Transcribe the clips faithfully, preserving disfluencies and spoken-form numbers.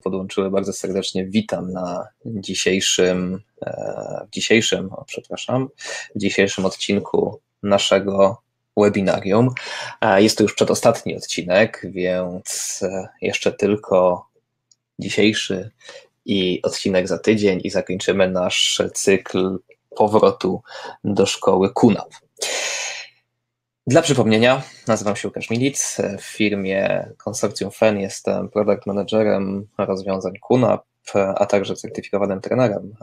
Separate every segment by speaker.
Speaker 1: podłączyły, bardzo serdecznie witam na dzisiejszym, w dzisiejszym, o, przepraszam, w dzisiejszym odcinku naszego webinarium. Jest to już przedostatni odcinek, więc jeszcze tylko dzisiejszy i odcinek za tydzień i zakończymy nasz cykl powrotu do szkoły Q N A P. Dla przypomnienia, nazywam się Łukasz Milic, w firmie Konsorcjum F E N jestem product managerem rozwiązań Q N A P, a także certyfikowanym trenerem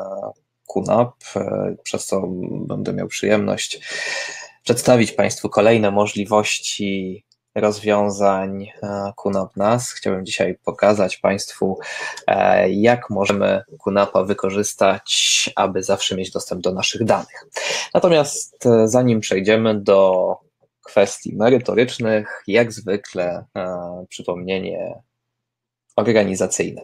Speaker 1: Q N A P, przez co będę miał przyjemność przedstawić Państwu kolejne możliwości rozwiązań Q N A P N A S. Chciałbym dzisiaj pokazać Państwu, jak możemy Q N A P a wykorzystać, aby zawsze mieć dostęp do naszych danych. Natomiast zanim przejdziemy do kwestii merytorycznych, jak zwykle przypomnienie organizacyjne.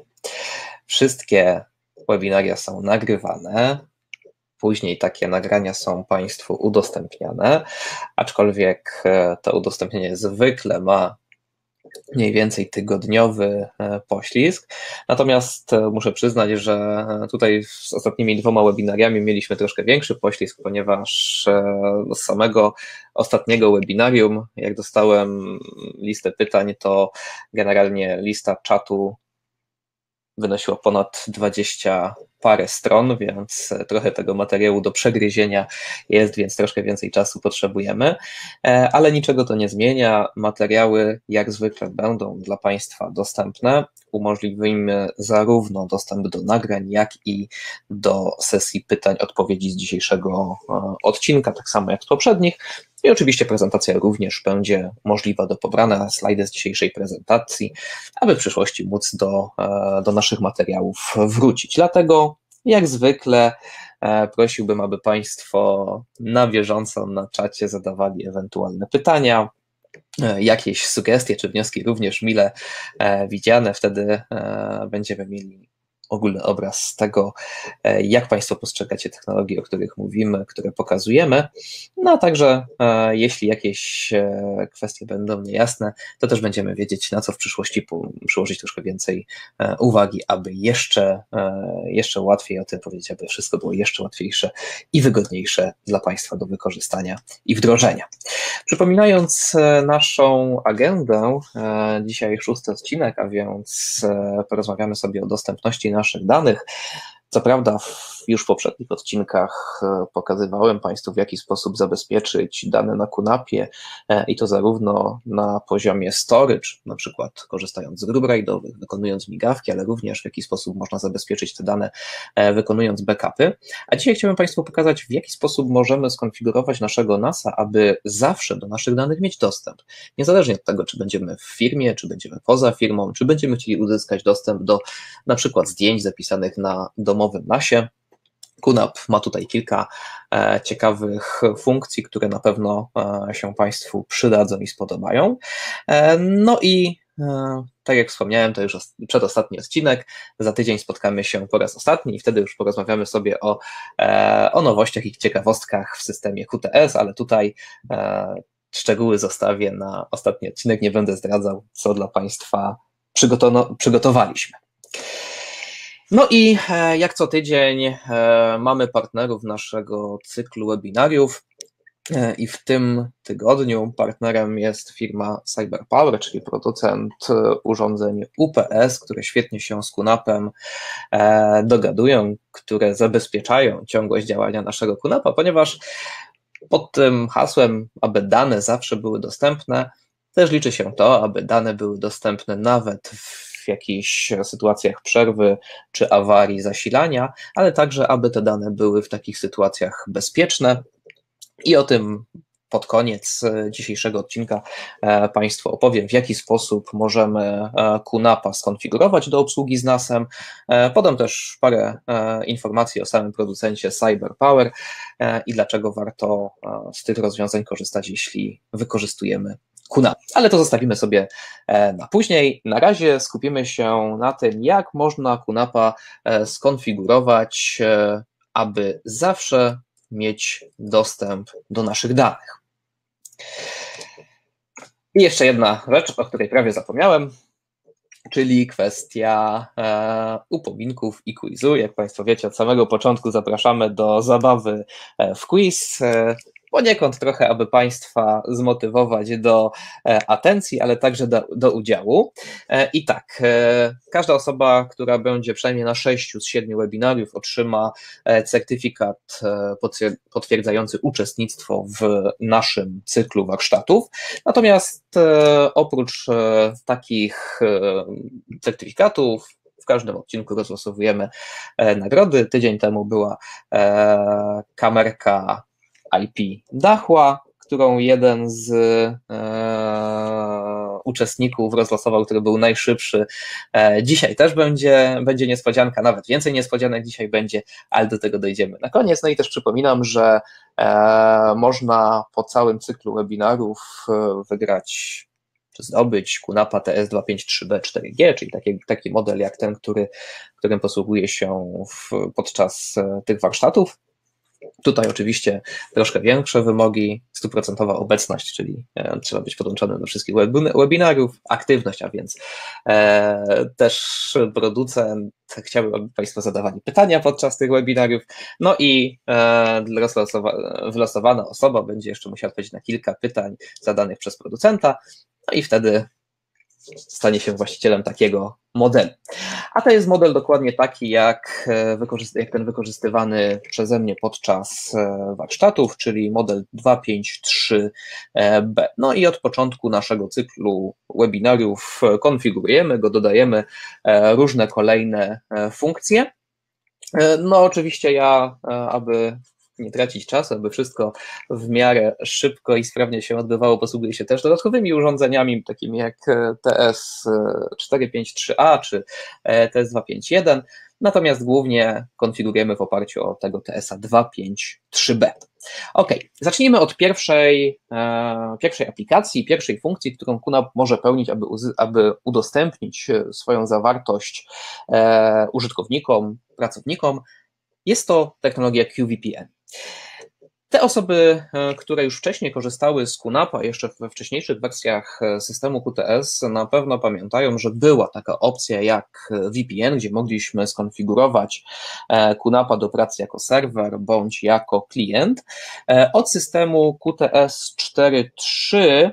Speaker 1: Wszystkie webinaria są nagrywane. Później takie nagrania są Państwu udostępniane, aczkolwiek to udostępnienie zwykle ma mniej więcej tygodniowy poślizg. Natomiast muszę przyznać, że tutaj z ostatnimi dwoma webinariami mieliśmy troszkę większy poślizg, ponieważ z samego ostatniego webinarium, jak dostałem listę pytań, to generalnie lista czatu wynosiła ponad dwadzieścia parę stron, więc trochę tego materiału do przegryzienia jest, więc troszkę więcej czasu potrzebujemy, ale niczego to nie zmienia. Materiały jak zwykle będą dla Państwa dostępne. Umożliwimy zarówno dostęp do nagrań, jak i do sesji pytań, odpowiedzi z dzisiejszego odcinka, tak samo jak z poprzednich. I oczywiście prezentacja również będzie możliwa do pobrania, slajdy z dzisiejszej prezentacji, aby w przyszłości móc do, do naszych materiałów wrócić. Dlatego jak zwykle prosiłbym, aby Państwo na bieżąco na czacie zadawali ewentualne pytania, jakieś sugestie czy wnioski również mile widziane, wtedy będziemy mieli ogólny obraz tego, jak Państwo postrzegacie technologie, o których mówimy, które pokazujemy, no a także jeśli jakieś kwestie będą niejasne, to też będziemy wiedzieć, na co w przyszłości przyłożyć troszkę więcej uwagi, aby jeszcze, jeszcze łatwiej o tym powiedzieć, aby wszystko było jeszcze łatwiejsze i wygodniejsze dla Państwa do wykorzystania i wdrożenia. Przypominając naszą agendę, dzisiaj szósty odcinek, a więc porozmawiamy sobie o dostępności na naszych danych. Co prawda już w poprzednich odcinkach pokazywałem Państwu, w jaki sposób zabezpieczyć dane na Q N A P ie i to zarówno na poziomie storage, na przykład korzystając z grup rajdowych, wykonując migawki, ale również w jaki sposób można zabezpieczyć te dane wykonując backupy. A dzisiaj chciałbym Państwu pokazać, w jaki sposób możemy skonfigurować naszego N A S a, aby zawsze do naszych danych mieć dostęp. Niezależnie od tego, czy będziemy w firmie, czy będziemy poza firmą, czy będziemy chcieli uzyskać dostęp do na przykład zdjęć zapisanych na domowym N A S ie. Q N A P ma tutaj kilka e, ciekawych funkcji, które na pewno e, się Państwu przydadzą i spodobają. E, no i e, tak jak wspomniałem, to już przedostatni odcinek. Za tydzień spotkamy się po raz ostatni i wtedy już porozmawiamy sobie o, e, o nowościach i ciekawostkach w systemie Q T S, ale tutaj e, szczegóły zostawię na ostatni odcinek. Nie będę zdradzał, co dla Państwa przygotow- przygotowaliśmy. No i jak co tydzień mamy partnerów naszego cyklu webinariów i w tym tygodniu partnerem jest firma CyberPower, czyli producent urządzeń U P S, które świetnie się z Q N A P em dogadują, które zabezpieczają ciągłość działania naszego Q N A P a, ponieważ pod tym hasłem, aby dane zawsze były dostępne, też liczy się to, aby dane były dostępne nawet w w jakichś sytuacjach przerwy czy awarii zasilania, ale także, aby te dane były w takich sytuacjach bezpieczne. I o tym pod koniec dzisiejszego odcinka Państwu opowiem, w jaki sposób możemy Q N A P a skonfigurować do obsługi z N A S em. Podam też parę informacji o samym producencie CyberPower i dlaczego warto z tych rozwiązań korzystać, jeśli wykorzystujemy Q N A P. Ale to zostawimy sobie na później. Na razie skupimy się na tym, jak można Q N A P a skonfigurować, aby zawsze mieć dostęp do naszych danych. I jeszcze jedna rzecz, o której prawie zapomniałem. czyli kwestia e, upominków i quizu. Jak Państwo wiecie, od samego początku zapraszamy do zabawy w quiz. E, poniekąd trochę, aby Państwa zmotywować do e, atencji, ale także do, do udziału. E, I tak, e, każda osoba, która będzie przynajmniej na sześciu z siedmiu webinariów, otrzyma e, certyfikat e, potwierdzający uczestnictwo w naszym cyklu warsztatów. Natomiast e, oprócz e, takich e, certyfikatów w każdym odcinku rozlosowujemy e, nagrody. Tydzień temu była e, kamerka I P Dahua, którą jeden z e, uczestników rozlosował, który był najszybszy. E, dzisiaj też będzie, będzie niespodzianka, nawet więcej niespodzianek dzisiaj będzie, ale do tego dojdziemy na koniec. No i też przypominam, że e, można po całym cyklu webinarów e, wygrać czy zdobyć QNAPA T S dwieście pięćdziesiąt trzy B cztery G, czyli taki, taki model jak ten, który, którym posługuje się w, podczas tych warsztatów. Tutaj oczywiście troszkę większe wymogi, stuprocentowa obecność, czyli e, trzeba być podłączonym do wszystkich webinariów, aktywność, a więc e, też producent chciałby, aby Państwo zadawali pytania podczas tych webinariów, no i e, wylosowana osoba będzie jeszcze musiała odpowiedzieć na kilka pytań zadanych przez producenta, no i wtedy stanie się właścicielem takiego modelu. A to jest model dokładnie taki, jak, jak ten wykorzystywany przeze mnie podczas warsztatów, czyli model dwieście pięćdziesiąt trzy B. No i od początku naszego cyklu webinariów konfigurujemy go, dodajemy różne kolejne funkcje. No oczywiście ja, aby nie tracić czasu, aby wszystko w miarę szybko i sprawnie się odbywało, posługuje się też dodatkowymi urządzeniami, takimi jak T S czterysta pięćdziesiąt trzy A czy T S dwieście pięćdziesiąt jeden, natomiast głównie konfigurujemy w oparciu o tego T S A dwieście pięćdziesiąt trzy B. Ok, zacznijmy od pierwszej, e, pierwszej aplikacji, pierwszej funkcji, którą QNAP może pełnić, aby, aby udostępnić swoją zawartość e, użytkownikom, pracownikom. Jest to technologia Q V P N. Te osoby, które już wcześniej korzystały z QNAPa, jeszcze we wcześniejszych wersjach systemu Q T S, na pewno pamiętają, że była taka opcja jak V P N, gdzie mogliśmy skonfigurować QNAPa do pracy jako serwer bądź jako klient. Od systemu Q T S cztery trzy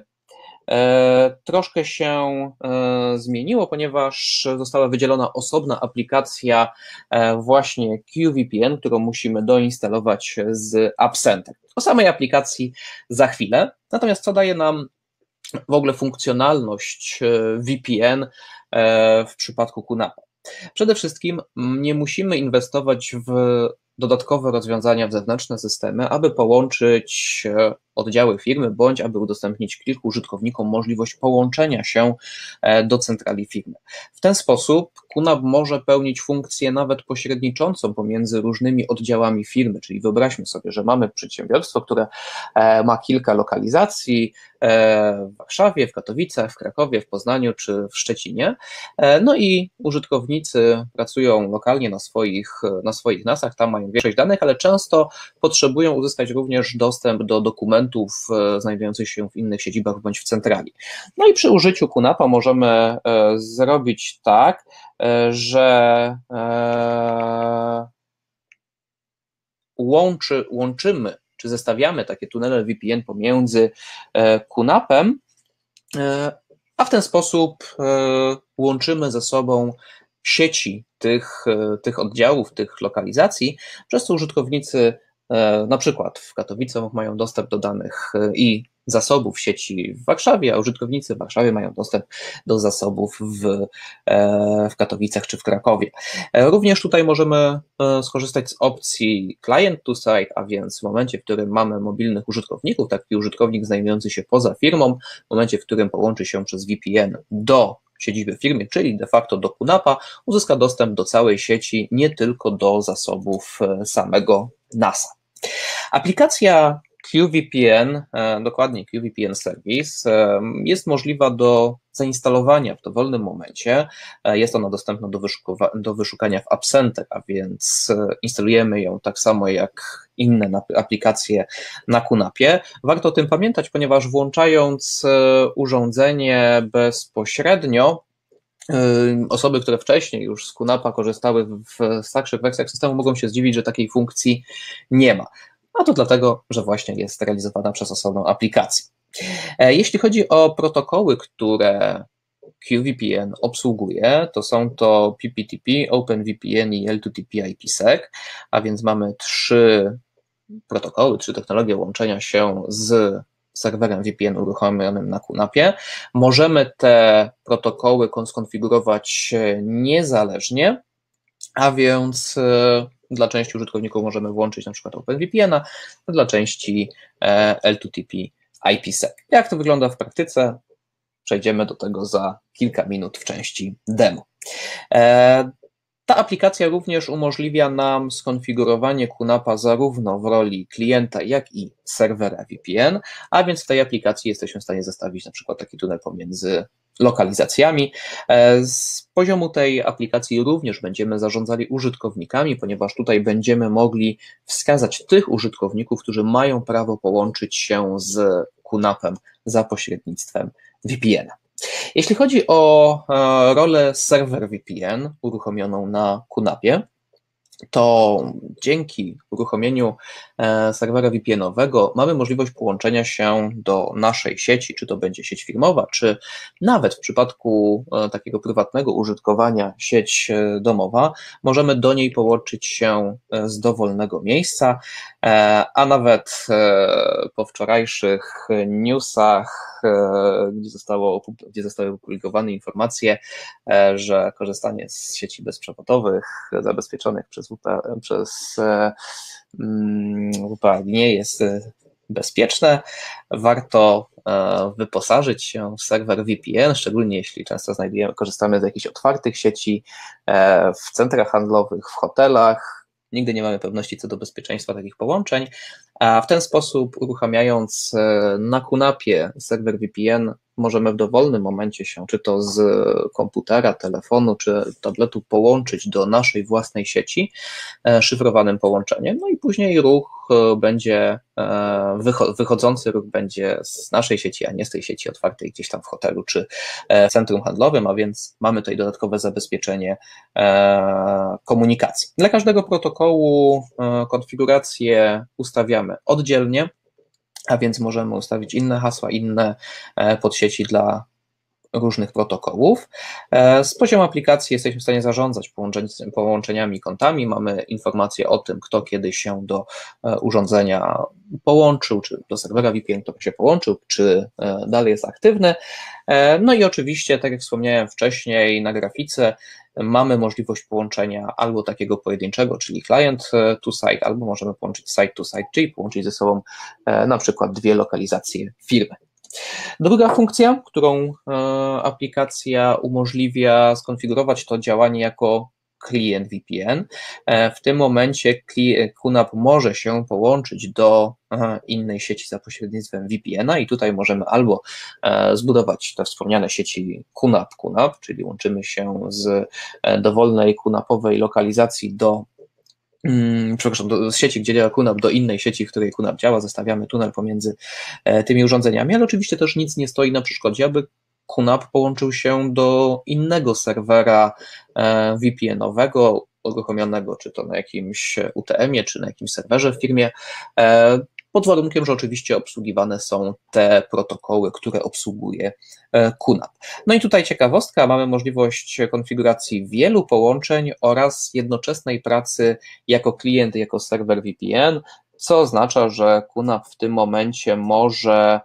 Speaker 1: troszkę się zmieniło, ponieważ została wydzielona osobna aplikacja właśnie Q V P N, którą musimy doinstalować z App Center. O samej aplikacji za chwilę, natomiast co daje nam w ogóle funkcjonalność V P N w przypadku QNAPa? Przede wszystkim nie musimy inwestować w dodatkowe rozwiązania w zewnętrzne systemy, aby połączyć oddziały firmy, bądź aby udostępnić kilku użytkownikom możliwość połączenia się do centrali firmy. W ten sposób QNAP może pełnić funkcję nawet pośredniczącą pomiędzy różnymi oddziałami firmy, czyli wyobraźmy sobie, że mamy przedsiębiorstwo, które ma kilka lokalizacji w Warszawie, w Katowicach, w Krakowie, w Poznaniu czy w Szczecinie, no i użytkownicy pracują lokalnie na swoich, na swoich nasach, tam mają większość danych, ale często potrzebują uzyskać również dostęp do dokumentów znajdujących się w innych siedzibach bądź w centrali. No i przy użyciu QNAPa możemy zrobić tak, że łączy, łączymy czy zestawiamy takie tunele V P N pomiędzy QNAPem, a w ten sposób łączymy ze sobą sieci tych, tych oddziałów, tych lokalizacji, przez co użytkownicy na przykład w Katowicach mają dostęp do danych i zasobów sieci w Warszawie, a użytkownicy w Warszawie mają dostęp do zasobów w, w Katowicach czy w Krakowie. Również tutaj możemy skorzystać z opcji client to site, a więc w momencie, w którym mamy mobilnych użytkowników, taki użytkownik znajdujący się poza firmą, w momencie, w którym połączy się przez V P N do siedziby firmy, czyli de facto do QNAPa, uzyska dostęp do całej sieci, nie tylko do zasobów samego nasa. Aplikacja Q V P N, dokładnie Q V P N Service, jest możliwa do zainstalowania w dowolnym momencie. Jest ona dostępna do, do wyszukania w App Center, a więc instalujemy ją tak samo jak inne aplikacje na QNAPie. Warto o tym pamiętać, ponieważ włączając urządzenie bezpośrednio, Osoby, które wcześniej już z QNAP-a korzystały w starszych wersjach systemu, mogą się zdziwić, że takiej funkcji nie ma. A to dlatego, że właśnie jest realizowana przez osobną aplikację. Jeśli chodzi o protokoły, które Q V P N obsługuje, to są to P P T P, OpenVPN i L dwa T P IPsec, a więc mamy trzy protokoły, trzy technologie łączenia się z serwerem V P N uruchomionym na QNAP-ie. Możemy te protokoły skonfigurować niezależnie, a więc dla części użytkowników możemy włączyć na przykład OpenVPN-a, a dla części L dwa T P IPsec. Jak to wygląda w praktyce? Przejdziemy do tego za kilka minut w części demo. Ta aplikacja również umożliwia nam skonfigurowanie QNAP-a zarówno w roli klienta, jak i serwera V P N, a więc w tej aplikacji jesteśmy w stanie zestawić na przykład taki tunel pomiędzy lokalizacjami. Z poziomu tej aplikacji również będziemy zarządzali użytkownikami, ponieważ tutaj będziemy mogli wskazać tych użytkowników, którzy mają prawo połączyć się z QNAP-em za pośrednictwem V P N-a. Jeśli chodzi o rolę serwer V P N uruchomioną na QNAP-ie, to dzięki uruchomieniu serwera V P N-owego mamy możliwość połączenia się do naszej sieci, czy to będzie sieć firmowa, czy nawet w przypadku takiego prywatnego użytkowania sieć domowa, możemy do niej połączyć się z dowolnego miejsca, a nawet po wczorajszych newsach, gdzie, zostało, gdzie zostały opublikowane informacje, że korzystanie z sieci bezprzewodowych zabezpieczonych przez W P, przez W P A nie jest bezpieczne. Warto wyposażyć się w serwer V P N, szczególnie jeśli często znajdujemy, korzystamy z jakichś otwartych sieci w centrach handlowych, w hotelach. Nigdy nie mamy pewności co do bezpieczeństwa takich połączeń, a w ten sposób uruchamiając na QNAP-ie serwer V P N możemy w dowolnym momencie się, czy to z komputera, telefonu, czy tabletu połączyć do naszej własnej sieci szyfrowanym połączeniem, no i później ruch będzie, wychodzący ruch będzie z naszej sieci, a nie z tej sieci otwartej gdzieś tam w hotelu, czy w centrum handlowym, a więc mamy tutaj dodatkowe zabezpieczenie komunikacji. Dla każdego protokołu konfigurację ustawiamy oddzielnie, a więc możemy ustawić inne hasła, inne podsieci dla różnych protokołów. Z poziomu aplikacji jesteśmy w stanie zarządzać połączeniami i kontami, mamy informacje o tym, kto kiedy się do urządzenia połączył, czy do serwera V P N, kto się połączył, czy dalej jest aktywny. No i oczywiście, tak jak wspomniałem wcześniej na grafice, mamy możliwość połączenia albo takiego pojedynczego, czyli client to site, albo możemy połączyć site to site, czyli połączyć ze sobą na przykład dwie lokalizacje firmy. Druga funkcja, którą aplikacja umożliwia skonfigurować, to działanie jako klient V P N. W tym momencie QNAP może się połączyć do innej sieci za pośrednictwem V P N-a i tutaj możemy albo zbudować te wspomniane sieci QNAP-QNAP, czyli łączymy się z dowolnej QNAP-owej lokalizacji do Hmm, przepraszam, do, z sieci, gdzie działa QNAP, do innej sieci, w której QNAP działa, zostawiamy tunel pomiędzy e, tymi urządzeniami, ale oczywiście też nic nie stoi na przeszkodzie, aby QNAP połączył się do innego serwera e, V P N-owego, uruchomionego czy to na jakimś U T M-ie, czy na jakimś serwerze w firmie, e, pod warunkiem, że oczywiście obsługiwane są te protokoły, które obsługuje QNAP. No i tutaj ciekawostka, mamy możliwość konfiguracji wielu połączeń oraz jednoczesnej pracy jako klient, jako serwer V P N, co oznacza, że QNAP w tym momencie może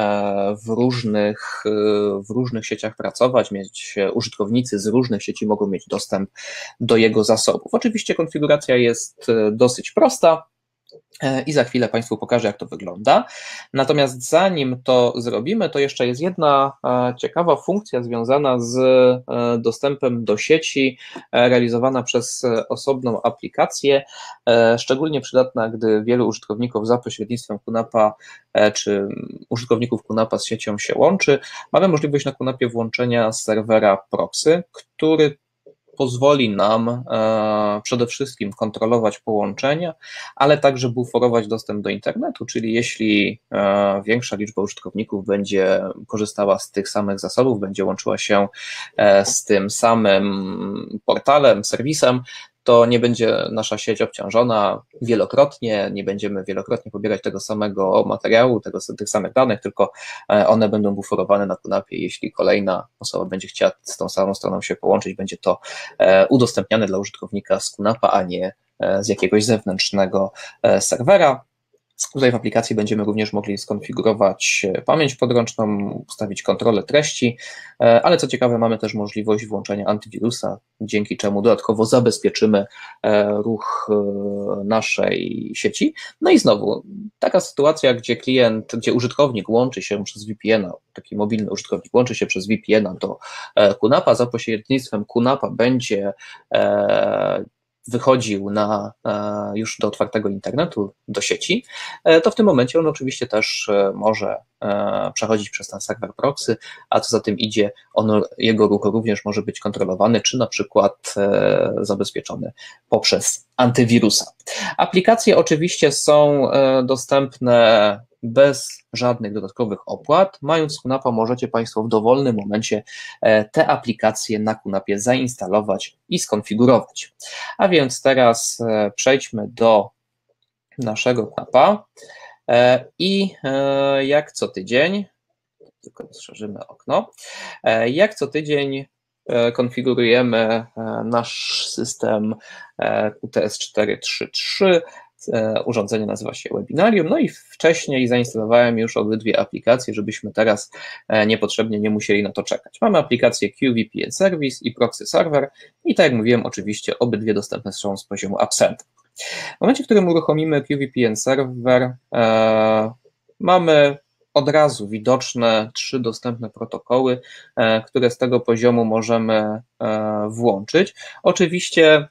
Speaker 1: w różnych, w różnych sieciach pracować, mieć użytkownicy z różnych sieci mogą mieć dostęp do jego zasobów. Oczywiście konfiguracja jest dosyć prosta, i za chwilę Państwu pokażę, jak to wygląda. Natomiast zanim to zrobimy, to jeszcze jest jedna ciekawa funkcja związana z dostępem do sieci, realizowana przez osobną aplikację, szczególnie przydatna, gdy wielu użytkowników za pośrednictwem QNAP-a czy użytkowników QNAP-a z siecią się łączy. Mamy możliwość na QNAP-ie włączenia serwera proxy, który pozwoli nam e, przede wszystkim kontrolować połączenia, ale także buforować dostęp do internetu, czyli jeśli e, większa liczba użytkowników będzie korzystała z tych samych zasobów, będzie łączyła się e, z tym samym portalem, serwisem, to nie będzie nasza sieć obciążona wielokrotnie, nie będziemy wielokrotnie pobierać tego samego materiału, tego, tych samych danych, tylko one będą buforowane na Kunapie. Jeśli kolejna osoba będzie chciała z tą samą stroną się połączyć, będzie to udostępniane dla użytkownika z Kunapa, a nie z jakiegoś zewnętrznego serwera. Tutaj w aplikacji będziemy również mogli skonfigurować pamięć podręczną, ustawić kontrolę treści, ale co ciekawe, mamy też możliwość włączenia antywirusa, dzięki czemu dodatkowo zabezpieczymy ruch naszej sieci. No i znowu, taka sytuacja, gdzie klient, gdzie użytkownik łączy się przez V P N a, taki mobilny użytkownik łączy się przez V P N a do Kunapa, za pośrednictwem Kunapa będzie wychodził na, już do otwartego internetu, do sieci, to w tym momencie on oczywiście też może przechodzić przez ten serwer proxy, a co za tym idzie, on, jego ruch również może być kontrolowany, czy na przykład zabezpieczony poprzez antywirusa. Aplikacje oczywiście są dostępne bez żadnych dodatkowych opłat. Mając Kunapa, możecie Państwo w dowolnym momencie te aplikacje na Kunapie zainstalować i skonfigurować. A więc teraz przejdźmy do naszego Kunapa i jak co tydzień, tylko rozszerzymy okno, jak co tydzień konfigurujemy nasz system Q T S cztery trzy trzy, urządzenie nazywa się Webinarium, no i wcześniej zainstalowałem już obydwie aplikacje, żebyśmy teraz niepotrzebnie nie musieli na to czekać. Mamy aplikację Q V P N Service i Proxy Server i tak jak mówiłem, oczywiście obydwie dostępne są z poziomu Absent. W momencie, w którym uruchomimy Q V P N Server, e, mamy od razu widoczne trzy dostępne protokoły, e, które z tego poziomu możemy e, włączyć. Oczywiście,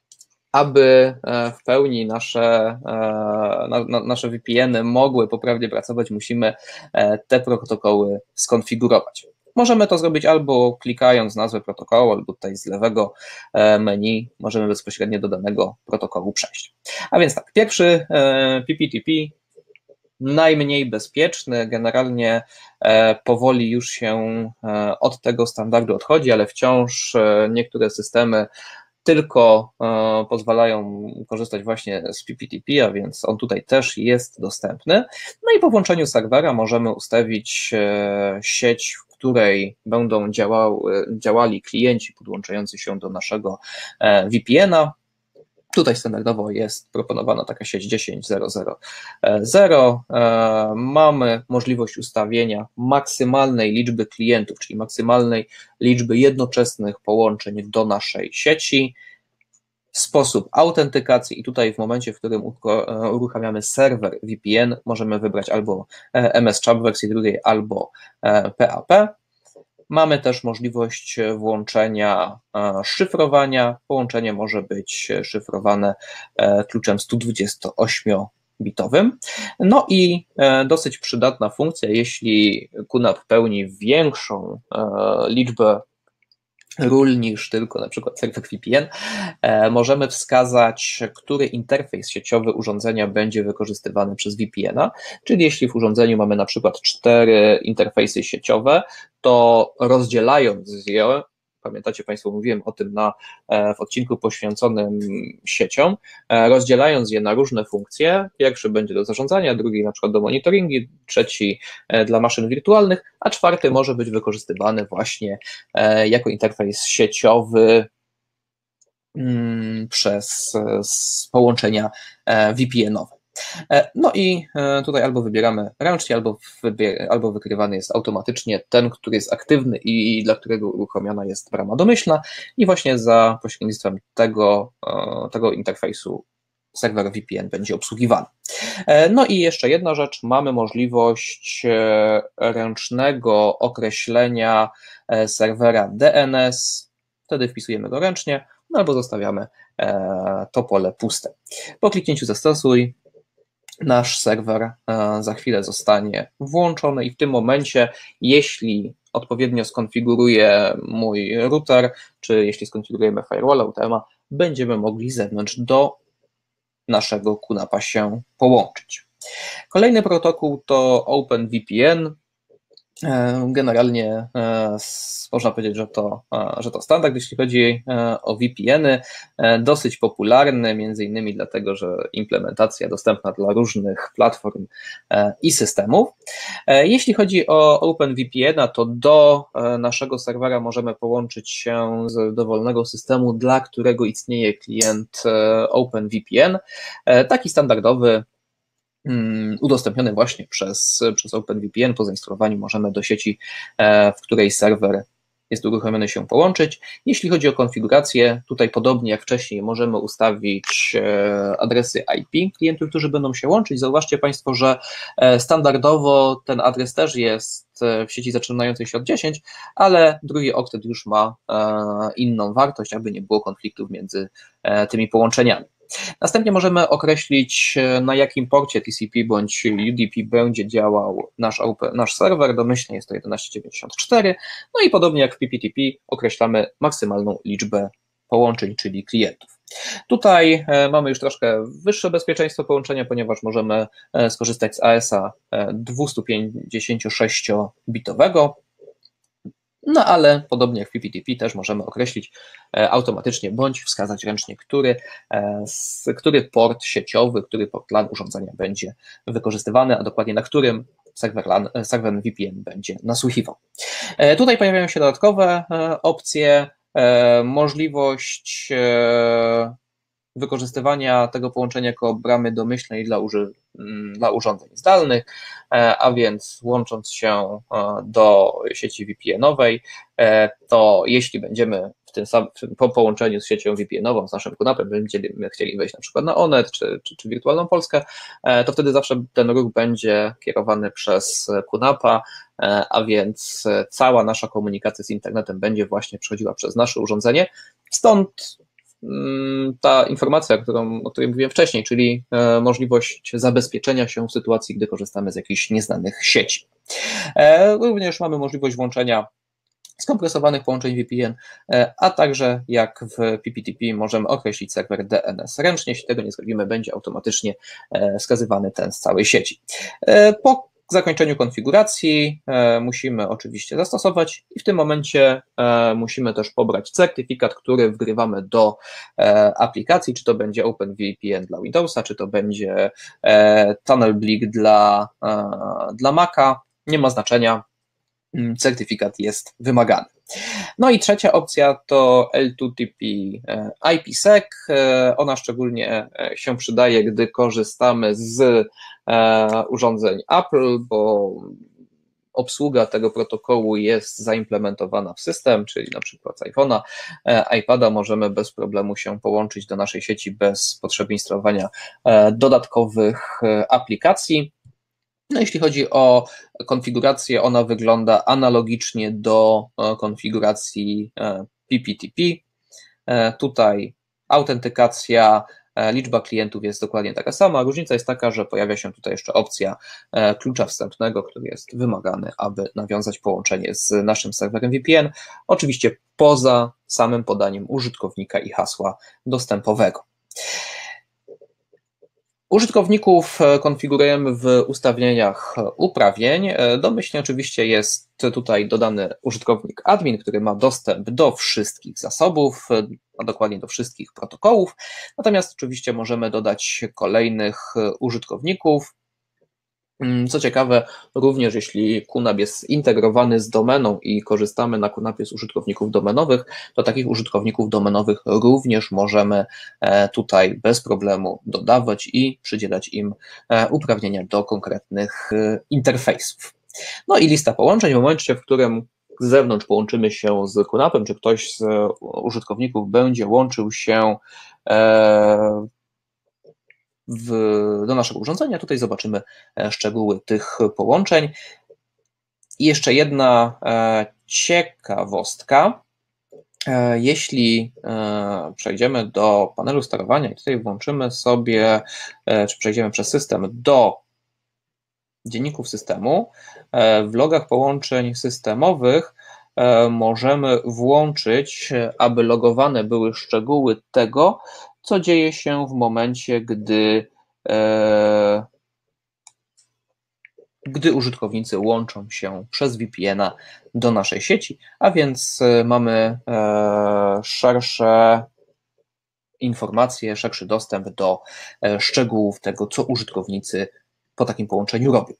Speaker 1: aby w pełni nasze, na, na, nasze V P N y mogły poprawnie pracować, musimy te protokoły skonfigurować. Możemy to zrobić albo klikając nazwę protokołu, albo tutaj z lewego menu możemy bezpośrednio do danego protokołu przejść. A więc tak, pierwszy P P T P, najmniej bezpieczny, generalnie powoli już się od tego standardu odchodzi, ale wciąż niektóre systemy tylko e, pozwalają korzystać właśnie z P P T P, a więc on tutaj też jest dostępny. No i po włączeniu serwera możemy ustawić e, sieć, w której będą działały, działali klienci podłączający się do naszego e, V P N a. Tutaj standardowo jest proponowana taka sieć dziesięć zero zero zero. Mamy możliwość ustawienia maksymalnej liczby klientów, czyli maksymalnej liczby jednoczesnych połączeń do naszej sieci, sposób autentykacji i tutaj w momencie, w którym uruchamiamy serwer V P N, możemy wybrać albo M S CHA w wersji drugiej, albo P A P. Mamy też możliwość włączenia szyfrowania. Połączenie może być szyfrowane kluczem sto dwudziestoośmiobitowym. No i dosyć przydatna funkcja, jeśli Kunap pełni większą liczbę ról niż tylko na przykład serwer V P N, możemy wskazać, który interfejs sieciowy urządzenia będzie wykorzystywany przez V P N a, czyli jeśli w urządzeniu mamy na przykład cztery interfejsy sieciowe, to rozdzielając je, pamiętacie Państwo, mówiłem o tym na, w odcinku poświęconym sieciom, rozdzielając je na różne funkcje, pierwszy będzie do zarządzania, drugi na przykład do monitoringu, trzeci dla maszyn wirtualnych, a czwarty może być wykorzystywany właśnie jako interfejs sieciowy przez połączenia V P N owe. No i tutaj albo wybieramy ręcznie, albo, wybier albo wykrywany jest automatycznie ten, który jest aktywny i dla którego uruchomiona jest brama domyślna i właśnie za pośrednictwem tego, tego interfejsu serwer V P N będzie obsługiwany. No i jeszcze jedna rzecz, mamy możliwość ręcznego określenia serwera D N S, wtedy wpisujemy go ręcznie, no albo zostawiamy to pole puste. Po kliknięciu zastosuj, nasz serwer za chwilę zostanie włączony i w tym momencie, jeśli odpowiednio skonfiguruję mój router, czy jeśli skonfigurujemy firewalla U T M a, będziemy mogli z zewnątrz do naszego QNAP-a się połączyć. Kolejny protokół to OpenVPN. Generalnie można powiedzieć, że to, że to standard, jeśli chodzi o V P N-y, dosyć popularny, między innymi dlatego, że implementacja dostępna dla różnych platform i systemów. Jeśli chodzi o OpenVPN-a, to do naszego serwera możemy połączyć się z dowolnego systemu, dla którego istnieje klient OpenVPN, taki standardowy, udostępniony właśnie przez, przez OpenVPN. Po zainstalowaniu możemy do sieci, w której serwer jest uruchomiony, się połączyć. Jeśli chodzi o konfigurację, tutaj podobnie jak wcześniej możemy ustawić adresy I P klientów, którzy będą się łączyć. Zauważcie Państwo, że standardowo ten adres też jest w sieci zaczynającej się od dziesięć, ale drugi oktet już ma inną wartość, aby nie było konfliktów między tymi połączeniami. Następnie możemy określić, na jakim porcie T C P bądź U D P będzie działał nasz, nasz serwer, domyślnie jest to tysiąc dziewięćdziesiąt cztery, no i podobnie jak w P P T P określamy maksymalną liczbę połączeń, czyli klientów. Tutaj mamy już troszkę wyższe bezpieczeństwo połączenia, ponieważ możemy skorzystać z A S A dwieście pięćdziesiąt sześć bitowego, no ale podobnie jak w P P T P też możemy określić automatycznie bądź wskazać ręcznie, który, który port sieciowy, który port LAN urządzenia będzie wykorzystywany, a dokładnie na którym serwer LAN, serwer V P N będzie nasłuchiwał. Tutaj pojawiają się dodatkowe opcje, możliwość wykorzystywania tego połączenia jako bramy domyślnej dla, uży, dla urządzeń zdalnych, a więc łącząc się do sieci V P N-owej, to jeśli będziemy w tym samym, po połączeniu z siecią V P N-ową, z naszym QNAP-em, będziemy chcieli wejść na przykład na Onet czy, czy, czy Wirtualną Polskę, to wtedy zawsze ten ruch będzie kierowany przez QNAP-a, a więc cała nasza komunikacja z internetem będzie właśnie przechodziła przez nasze urządzenie, stąd ta informacja, którą, o której mówiłem wcześniej, czyli możliwość zabezpieczenia się w sytuacji, gdy korzystamy z jakichś nieznanych sieci. Również mamy możliwość włączenia skompresowanych połączeń V P N, a także jak w P P T P możemy określić serwer D N S ręcznie. Jeśli tego nie zrobimy, będzie automatycznie wskazywany ten z całej sieci. Po zakończeniu konfiguracji e, musimy oczywiście zastosować i w tym momencie e, musimy też pobrać certyfikat, który wgrywamy do e, aplikacji, czy to będzie OpenVPN dla Windowsa, czy to będzie e, TunnelBleak dla, e, dla Maca, nie ma znaczenia, certyfikat jest wymagany. No i trzecia opcja to L dwa T P IPsec. Ona szczególnie się przydaje, gdy korzystamy z urządzeń Apple, bo obsługa tego protokołu jest zaimplementowana w system, czyli na przykład z iPhone'a, iPada możemy bez problemu się połączyć do naszej sieci bez potrzeby instalowania dodatkowych aplikacji. No jeśli chodzi o konfigurację, ona wygląda analogicznie do konfiguracji P P T P. Tutaj autentykacja, liczba klientów jest dokładnie taka sama. Różnica jest taka, że pojawia się tutaj jeszcze opcja klucza wstępnego, który jest wymagany, aby nawiązać połączenie z naszym serwerem V P N, oczywiście poza samym podaniem użytkownika i hasła dostępowego. Użytkowników konfigurujemy w ustawieniach uprawnień. Domyślnie oczywiście jest tutaj dodany użytkownik admin, który ma dostęp do wszystkich zasobów, a dokładnie do wszystkich protokołów. Natomiast oczywiście możemy dodać kolejnych użytkowników. Co ciekawe, również jeśli QNAP jest zintegrowany z domeną i korzystamy na QNAPie z użytkowników domenowych, to takich użytkowników domenowych również możemy tutaj bez problemu dodawać i przydzielać im uprawnienia do konkretnych interfejsów. No i lista połączeń. W momencie, w którym z zewnątrz połączymy się z QNAPem, czy ktoś z użytkowników będzie łączył się W, do naszego urządzenia. Tutaj zobaczymy szczegóły tych połączeń. I jeszcze jedna e, ciekawostka. E, jeśli e, przejdziemy do panelu sterowania i tutaj włączymy sobie, e, czy przejdziemy przez system do dzienników systemu, w logach połączeń systemowych możemy włączyć, aby logowane były szczegóły tego, co dzieje się w momencie, gdy, gdy użytkownicy łączą się przez V P N a do naszej sieci, a więc mamy szersze informacje, szerszy dostęp do szczegółów tego, co użytkownicy po takim połączeniu robią.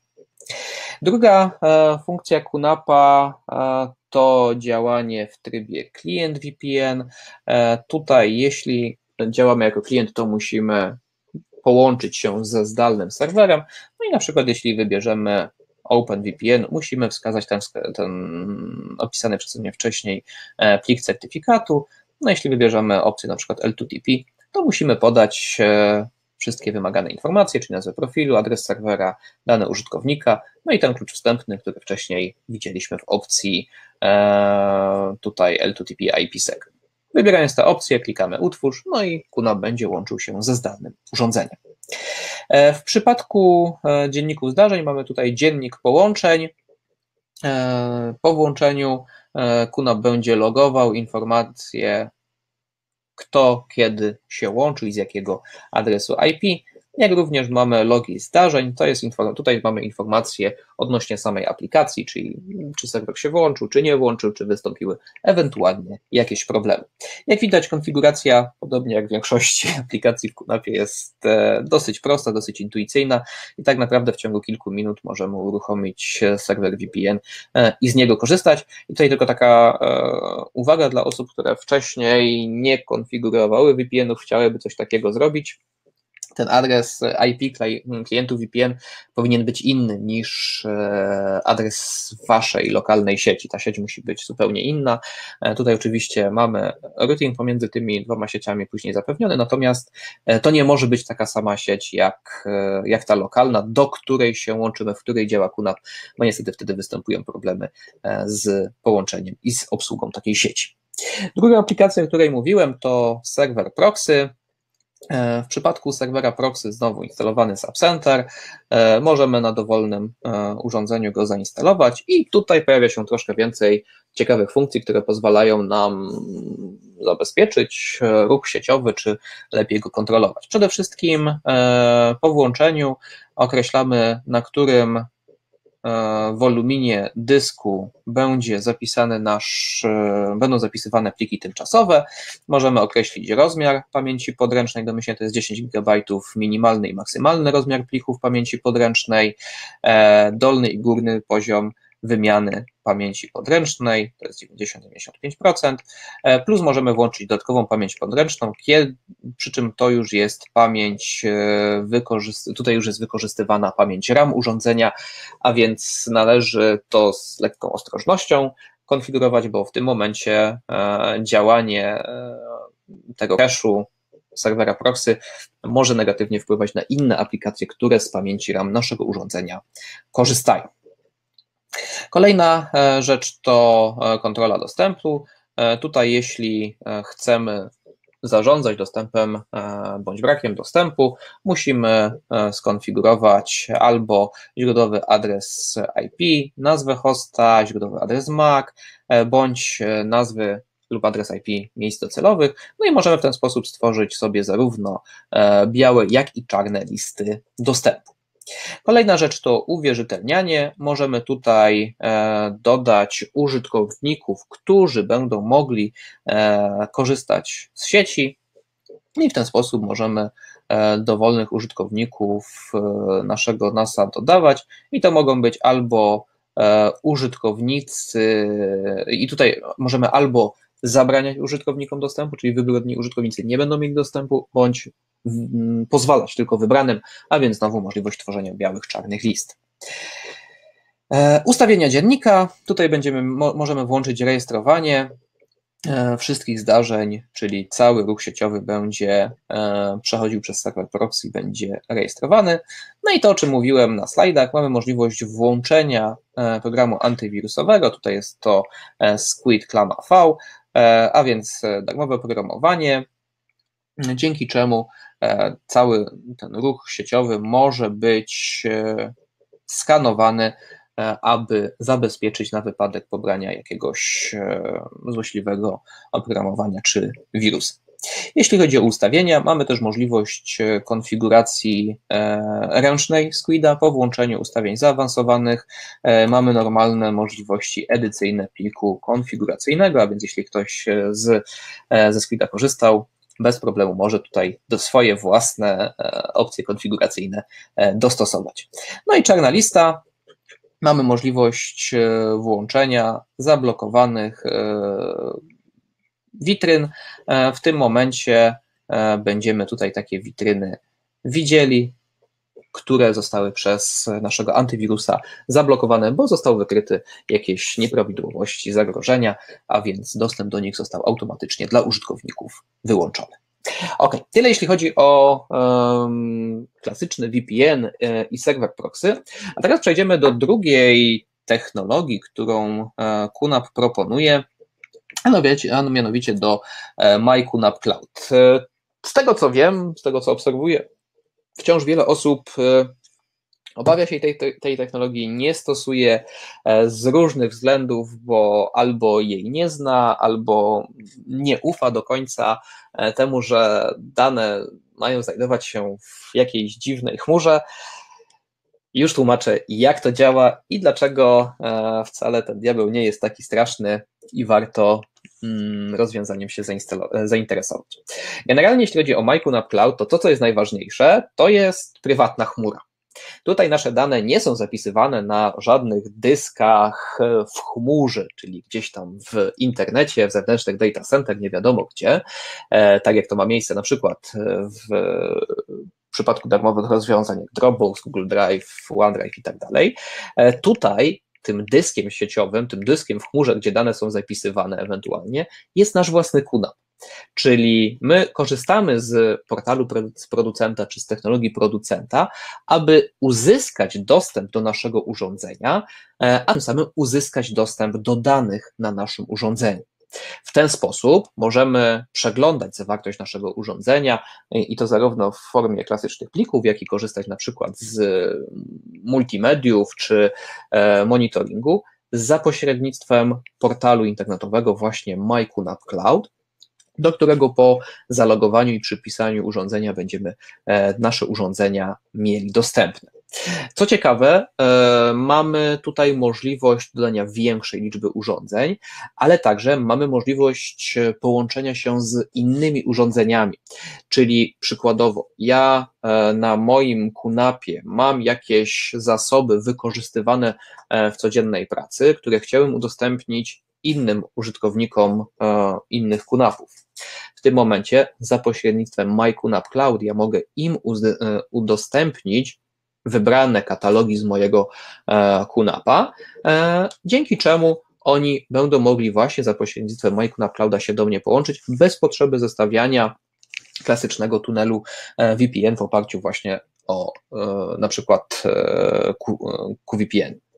Speaker 1: Druga funkcja QNAP-a to działanie w trybie klient V P N. Tutaj, jeśli działamy jako klient, to musimy połączyć się ze zdalnym serwerem. No i na przykład, jeśli wybierzemy OpenVPN, musimy wskazać ten, ten opisany przeze mnie wcześniej plik certyfikatu. No jeśli wybierzemy opcję na przykład L dwa T P, to musimy podać wszystkie wymagane informacje, czyli nazwę profilu, adres serwera, dane użytkownika, no i ten klucz wstępny, który wcześniej widzieliśmy w opcji tutaj L dwa T P IPsec. Wybierając tę opcję, klikamy utwórz, no i QNAP będzie łączył się ze zdalnym urządzeniem. W przypadku dzienników zdarzeń mamy tutaj dziennik połączeń. Po włączeniu QNAP będzie logował informacje, kto kiedy się łączy i z jakiego adresu I P, jak również mamy logi zdarzeń, to jest tutaj mamy informacje odnośnie samej aplikacji, czyli czy serwer się włączył, czy nie włączył, czy wystąpiły ewentualnie jakieś problemy. Jak widać, konfiguracja, podobnie jak w większości aplikacji w QNAP-ie, jest dosyć prosta, dosyć intuicyjna i tak naprawdę w ciągu kilku minut możemy uruchomić serwer V P N i z niego korzystać. I tutaj tylko taka uwaga dla osób, które wcześniej nie konfigurowały V P N-ów, chciałyby coś takiego zrobić. Ten adres I P klientów V P N powinien być inny niż adres waszej lokalnej sieci. Ta sieć musi być zupełnie inna. Tutaj oczywiście mamy routing pomiędzy tymi dwoma sieciami później zapewniony, natomiast to nie może być taka sama sieć jak, jak ta lokalna, do której się łączymy, w której działa QNAP, bo niestety wtedy występują problemy z połączeniem i z obsługą takiej sieci. Druga aplikacja, o której mówiłem, to serwer proxy. W przypadku serwera proxy znowu instalowany jest App Center, możemy na dowolnym urządzeniu go zainstalować i tutaj pojawia się troszkę więcej ciekawych funkcji, które pozwalają nam zabezpieczyć ruch sieciowy, czy lepiej go kontrolować. Przede wszystkim po włączeniu określamy, na którym woluminie dysku będzie zapisany nasz, będą zapisywane pliki tymczasowe. Możemy określić rozmiar pamięci podręcznej, domyślnie to jest dziesięć gigabajtów, minimalny i maksymalny rozmiar plików pamięci podręcznej, dolny i górny poziom wymiany pamięci podręcznej, to jest dziewięćdziesiąt do dziewięćdziesięciu pięciu procent, plus możemy włączyć dodatkową pamięć podręczną, kiedy, przy czym to już jest pamięć, tutaj już jest wykorzystywana pamięć RAM urządzenia, a więc należy to z lekką ostrożnością konfigurować, bo w tym momencie działanie tego cache'u serwera proxy może negatywnie wpływać na inne aplikacje, które z pamięci RAM naszego urządzenia korzystają. Kolejna rzecz to kontrola dostępu. Tutaj jeśli chcemy zarządzać dostępem bądź brakiem dostępu, musimy skonfigurować albo źródłowy adres I P, nazwę hosta, źródłowy adres M A C, bądź nazwy lub adres I P miejsc docelowych, no i możemy w ten sposób stworzyć sobie zarówno białe, jak i czarne listy dostępu. Kolejna rzecz to uwierzytelnianie. Możemy tutaj dodać użytkowników, którzy będą mogli korzystać z sieci i w ten sposób możemy dowolnych użytkowników naszego nasa dodawać i to mogą być albo użytkownicy i tutaj możemy albo zabraniać użytkownikom dostępu, czyli wybrani użytkownicy nie będą mieli dostępu, bądź pozwalać tylko wybranym, a więc znowu możliwość tworzenia białych, czarnych list. Ustawienia dziennika, tutaj będziemy, możemy włączyć rejestrowanie wszystkich zdarzeń, czyli cały ruch sieciowy będzie przechodził przez serwer proxy, będzie rejestrowany. No i to, o czym mówiłem na slajdach, mamy możliwość włączenia programu antywirusowego, tutaj jest to Squid Clama V, a więc darmowe oprogramowanie, dzięki czemu cały ten ruch sieciowy może być skanowany, aby zabezpieczyć na wypadek pobrania jakiegoś złośliwego oprogramowania czy wirusa. Jeśli chodzi o ustawienia, mamy też możliwość konfiguracji ręcznej Squida po włączeniu ustawień zaawansowanych. Mamy normalne możliwości edycyjne pliku konfiguracyjnego, a więc jeśli ktoś z, ze Squida korzystał, bez problemu może tutaj do swoje własne opcje konfiguracyjne dostosować. No i czarna lista. Mamy możliwość włączenia zablokowanych witryn. W tym momencie będziemy tutaj takie witryny widzieli, które zostały przez naszego antywirusa zablokowane, bo zostały wykryte jakieś nieprawidłowości, zagrożenia, a więc dostęp do nich został automatycznie dla użytkowników wyłączony. Ok, tyle jeśli chodzi o um, klasyczny V P N i serwer proxy, a teraz przejdziemy do drugiej technologii, którą Q NAP proponuje, a mianowicie do MyQNAP Cloud. Z tego co wiem, z tego co obserwuję, wciąż wiele osób obawia się tej, tej technologii, nie stosuje z różnych względów, bo albo jej nie zna, albo nie ufa do końca temu, że dane mają znajdować się w jakiejś dziwnej chmurze. Już tłumaczę, jak to działa i dlaczego wcale ten diabeł nie jest taki straszny i warto rozwiązaniem się zainteresować. Generalnie jeśli chodzi o MyQNAP Cloud, to to, co jest najważniejsze, to jest prywatna chmura. Tutaj nasze dane nie są zapisywane na żadnych dyskach w chmurze, czyli gdzieś tam w internecie, w zewnętrznych data center, nie wiadomo gdzie, tak jak to ma miejsce na przykład w przypadku darmowych rozwiązań jak Dropbox, Google Drive, OneDrive i tak dalej. Tutaj tym dyskiem sieciowym, tym dyskiem w chmurze, gdzie dane są zapisywane ewentualnie, jest nasz własny Q NAP. Czyli my korzystamy z portalu z producenta czy z technologii producenta, aby uzyskać dostęp do naszego urządzenia, a tym samym uzyskać dostęp do danych na naszym urządzeniu. W ten sposób możemy przeglądać zawartość naszego urządzenia i to zarówno w formie klasycznych plików, jak i korzystać na przykład z multimediów czy monitoringu za pośrednictwem portalu internetowego właśnie MyQNAP Cloud, do którego po zalogowaniu i przypisaniu urządzenia będziemy nasze urządzenia mieli dostępne. Co ciekawe, mamy tutaj możliwość dodania większej liczby urządzeń, ale także mamy możliwość połączenia się z innymi urządzeniami, czyli przykładowo ja na moim Q NAP-ie mam jakieś zasoby wykorzystywane w codziennej pracy, które chciałem udostępnić innym użytkownikom innych Q NAP-ów. W tym momencie za pośrednictwem MyQNAP Cloud ja mogę im udostępnić wybrane katalogi z mojego Q NAP-a, dzięki czemu oni będą mogli właśnie za pośrednictwem MyQNAP Clouda się do mnie połączyć bez potrzeby zestawiania klasycznego tunelu V P N w oparciu właśnie o na przykład Q V P N.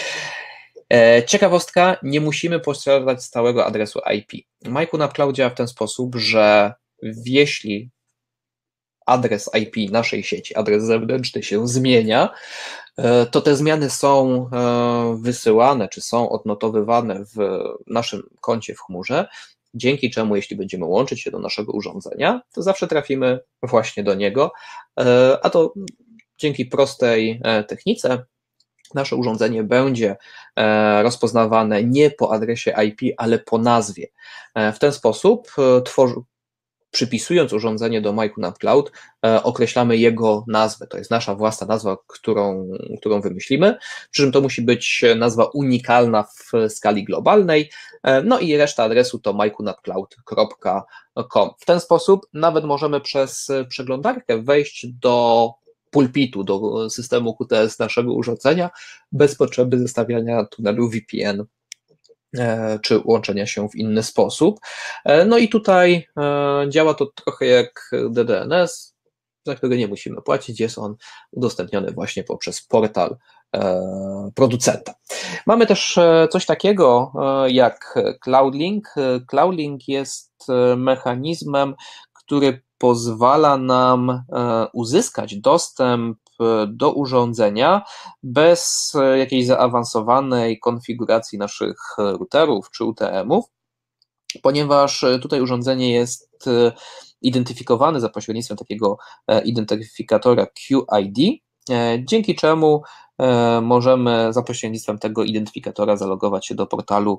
Speaker 1: Ciekawostka, nie musimy posiadać stałego adresu I P. MyQNAP Cloud działa w ten sposób, że jeśli adres I P naszej sieci, adres zewnętrzny się zmienia, to te zmiany są wysyłane, czy są odnotowywane w naszym koncie w chmurze, dzięki czemu jeśli będziemy łączyć się do naszego urządzenia, to zawsze trafimy właśnie do niego, a to dzięki prostej technice nasze urządzenie będzie rozpoznawane nie po adresie I P, ale po nazwie. W ten sposób tworzy, przypisując urządzenie do MyQNAP Cloud, określamy jego nazwę. To jest nasza własna nazwa, którą, którą wymyślimy, przy czym to musi być nazwa unikalna w skali globalnej, no i reszta adresu to my qnap cloud kropka com. W ten sposób nawet możemy przez przeglądarkę wejść do pulpitu, do systemu Q T S naszego urządzenia bez potrzeby zestawiania tunelu V P N czy łączenia się w inny sposób. No i tutaj działa to trochę jak D D N S, za którego nie musimy płacić, jest on udostępniony właśnie poprzez portal producenta. Mamy też coś takiego jak CloudLink. CloudLink jest mechanizmem, który pozwala nam uzyskać dostęp do urządzenia bez jakiejś zaawansowanej konfiguracji naszych routerów czy U T M-ów, ponieważ tutaj urządzenie jest identyfikowane za pośrednictwem takiego identyfikatora Q I D, dzięki czemu możemy za pośrednictwem tego identyfikatora zalogować się do portalu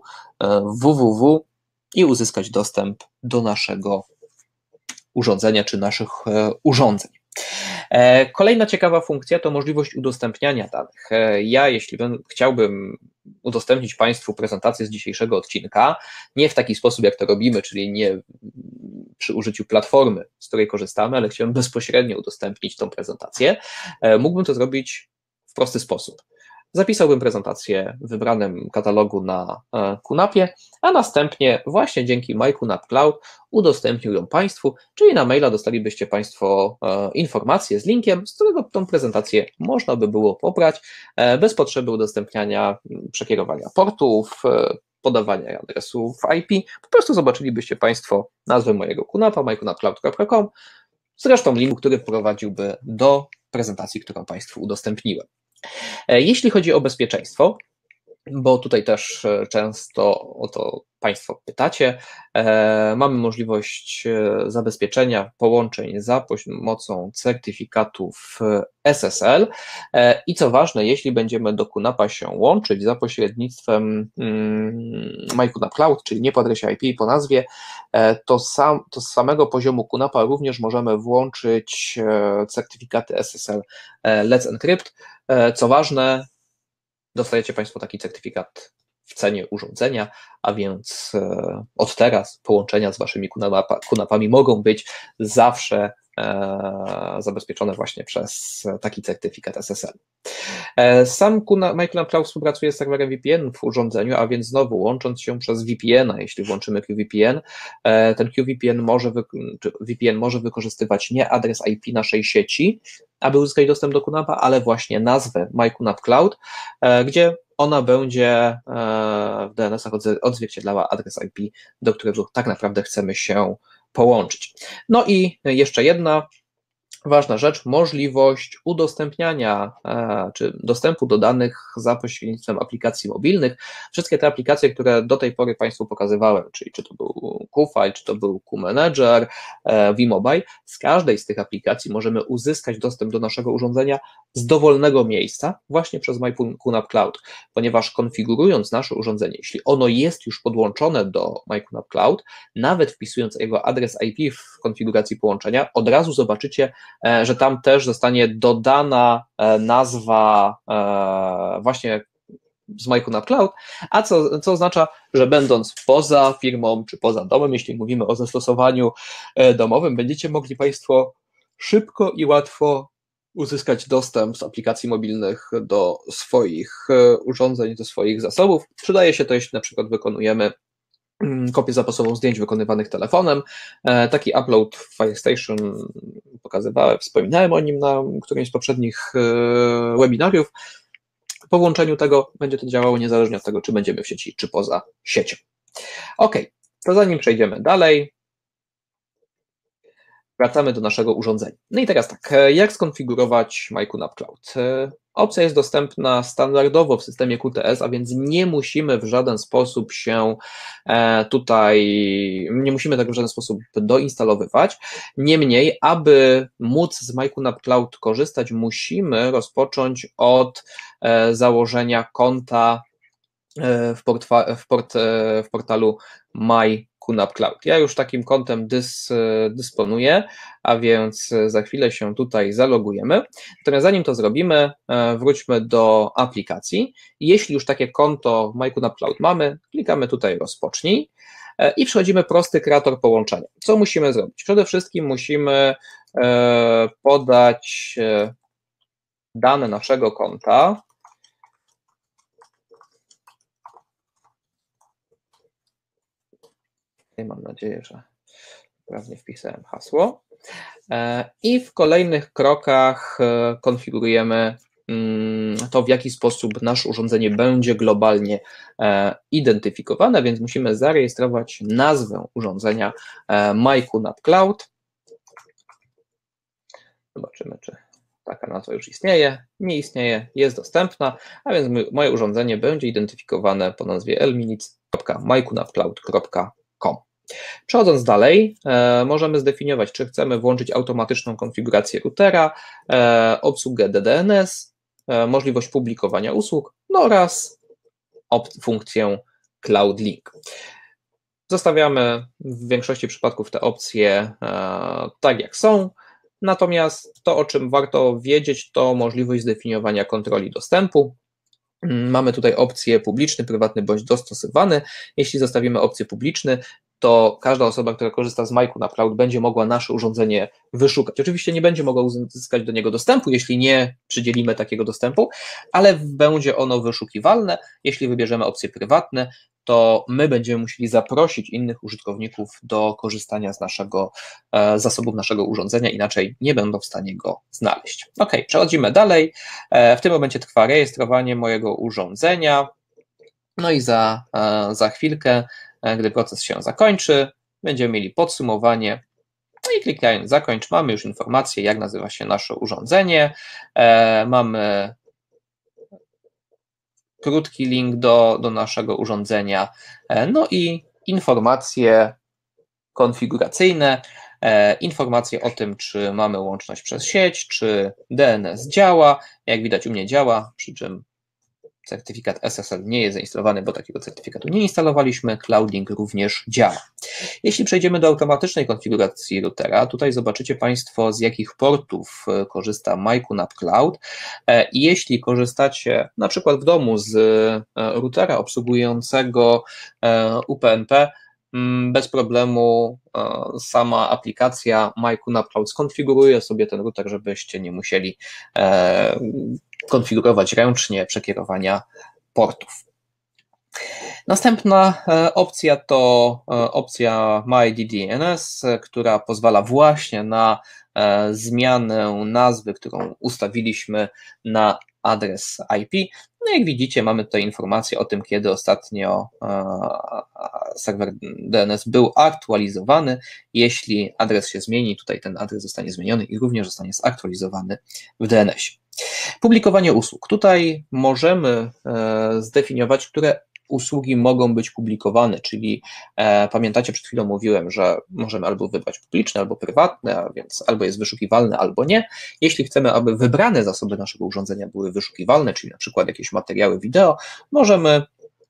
Speaker 1: www i uzyskać dostęp do naszego urządzenia czy naszych urządzeń. Kolejna ciekawa funkcja to możliwość udostępniania danych. Ja, jeśli bym, chciałbym udostępnić Państwu prezentację z dzisiejszego odcinka, nie w taki sposób, jak to robimy, czyli nie przy użyciu platformy, z której korzystamy, ale chciałbym bezpośrednio udostępnić tą prezentację, mógłbym to zrobić w prosty sposób. Zapisałbym prezentację w wybranym katalogu na QNAP-ie, a następnie właśnie dzięki MyQNAP Cloud udostępnił ją Państwu, czyli na maila dostalibyście Państwo informację z linkiem, z którego tą prezentację można by było pobrać bez potrzeby udostępniania, przekierowania portów, podawania adresów I P. Po prostu zobaczylibyście Państwo nazwę mojego QNAP-a, my qnap cloud kropka com, zresztą linku, który prowadziłby do prezentacji, którą Państwu udostępniłem. Jeśli chodzi o bezpieczeństwo, bo tutaj też często o to Państwo pytacie, mamy możliwość zabezpieczenia połączeń za pomocą certyfikatów S S L i co ważne, jeśli będziemy do QNAP-a się łączyć za pośrednictwem MyQNAP Cloud, czyli nie po adresie I P i po nazwie, to, sam, to z samego poziomu QNAP-a również możemy włączyć certyfikaty S S L Let's Encrypt. Co ważne, dostajecie Państwo taki certyfikat w cenie urządzenia, a więc od teraz połączenia z Waszymi QNAP-ami mogą być zawsze zabezpieczone właśnie przez taki certyfikat S S L. Sam MyQNAP Cloud współpracuje z serwerem V P N w urządzeniu, a więc znowu łącząc się przez V P N-a, jeśli włączymy Q V P N, ten Q V P N może, czy V P N może wykorzystywać nie adres I P naszej sieci, aby uzyskać dostęp do QNAP-a, ale właśnie nazwę MyQNAP Cloud, gdzie ona będzie w D N S-ach odzwierciedlała adres I P, do którego tak naprawdę chcemy się połączyć. No i jeszcze jedna ważna rzecz, możliwość udostępniania czy dostępu do danych za pośrednictwem aplikacji mobilnych. Wszystkie te aplikacje, które do tej pory Państwu pokazywałem, czyli czy to był QFile, czy to był QManager, vMobile, z każdej z tych aplikacji możemy uzyskać dostęp do naszego urządzenia z dowolnego miejsca właśnie przez MyQNAP Cloud, ponieważ konfigurując nasze urządzenie, jeśli ono jest już podłączone do MyQNAP Cloud, nawet wpisując jego adres I P w konfiguracji połączenia, od razu zobaczycie, że tam też zostanie dodana nazwa właśnie z MyQNAP Cloud, a co, co oznacza, że będąc poza firmą czy poza domem, jeśli mówimy o zastosowaniu domowym, będziecie mogli Państwo szybko i łatwo uzyskać dostęp z aplikacji mobilnych do swoich urządzeń, do swoich zasobów. Przydaje się to, jeśli na przykład wykonujemy kopię zapasową zdjęć wykonywanych telefonem. Taki upload w FireStation pokazywałem, wspominałem o nim na którymś z poprzednich webinariów. Po włączeniu tego będzie to działało niezależnie od tego, czy będziemy w sieci, czy poza siecią. Ok, to zanim przejdziemy dalej, wracamy do naszego urządzenia. No i teraz tak, jak skonfigurować MyQNAP Cloud? Opcja jest dostępna standardowo w systemie Q T S, a więc nie musimy w żaden sposób się tutaj, nie musimy tego w żaden sposób doinstalowywać. Niemniej, aby móc z MyQNAP Cloud korzystać, musimy rozpocząć od założenia konta w, portfa- w, port, w portalu MyQNAP Cloud. Ja już takim kontem dys, dysponuję, a więc za chwilę się tutaj zalogujemy. Natomiast zanim to zrobimy, wróćmy do aplikacji. Jeśli już takie konto MyQNAP Cloud mamy, klikamy tutaj rozpocznij i przechodzimy prosty kreator połączenia. Co musimy zrobić? Przede wszystkim musimy podać dane naszego konta. Mam nadzieję, że poprawnie wpisałem hasło. I w kolejnych krokach konfigurujemy to, w jaki sposób nasze urządzenie będzie globalnie identyfikowane, więc musimy zarejestrować nazwę urządzenia MyQNAP Cloud. Zobaczymy, czy taka nazwa już istnieje, nie istnieje, jest dostępna, a więc moje urządzenie będzie identyfikowane po nazwie elminits kropka mykunavcloud kropka com. Przechodząc dalej, e, możemy zdefiniować, czy chcemy włączyć automatyczną konfigurację routera, e, obsługę D D N S, e, możliwość publikowania usług, no oraz funkcję Cloud Link. Zostawiamy w większości przypadków te opcje e, tak jak są, natomiast to, o czym warto wiedzieć, to możliwość zdefiniowania kontroli dostępu. Mamy tutaj opcję publiczny, prywatny bądź dostosowany. Jeśli zostawimy opcję publiczny, to każda osoba, która korzysta z mykunavcloud, będzie mogła nasze urządzenie wyszukać. Oczywiście nie będzie mogła uzyskać do niego dostępu, jeśli nie przydzielimy takiego dostępu, ale będzie ono wyszukiwalne. Jeśli wybierzemy opcje prywatne, to my będziemy musieli zaprosić innych użytkowników do korzystania z naszego e, zasobów naszego urządzenia, inaczej nie będą w stanie go znaleźć. Ok, przechodzimy dalej. E, w tym momencie trwa rejestrowanie mojego urządzenia. No i za, e, za chwilkę, e, gdy proces się zakończy, będziemy mieli podsumowanie. No i klikając zakończ, mamy już informację, jak nazywa się nasze urządzenie. E, mamy krótki link do, do naszego urządzenia, no i informacje konfiguracyjne, e, informacje o tym, czy mamy łączność przez sieć, czy D N S działa. Jak widać, u mnie działa, przy czym certyfikat S S L nie jest zainstalowany, bo takiego certyfikatu nie instalowaliśmy. Cloud Link również działa. Jeśli przejdziemy do automatycznej konfiguracji routera, tutaj zobaczycie Państwo, z jakich portów korzysta mykunavcloud. I jeśli korzystacie na przykład w domu z routera obsługującego U P N P, bez problemu sama aplikacja mykunavcloud skonfiguruje sobie ten router, żebyście nie musieli konfigurować ręcznie przekierowania portów. Następna opcja to opcja myDDNS, która pozwala właśnie na zmianę nazwy, którą ustawiliśmy na adres I P. No jak widzicie, mamy tutaj informację o tym, kiedy ostatnio serwer D N S był aktualizowany. Jeśli adres się zmieni, tutaj ten adres zostanie zmieniony i również zostanie zaktualizowany w D N S ie. Publikowanie usług. Tutaj możemy zdefiniować, które usługi mogą być publikowane, czyli e, pamiętacie, przed chwilą mówiłem, że możemy albo wybrać publiczne, albo prywatne, a więc albo jest wyszukiwalne, albo nie. Jeśli chcemy, aby wybrane zasoby naszego urządzenia były wyszukiwalne, czyli na przykład jakieś materiały wideo, możemy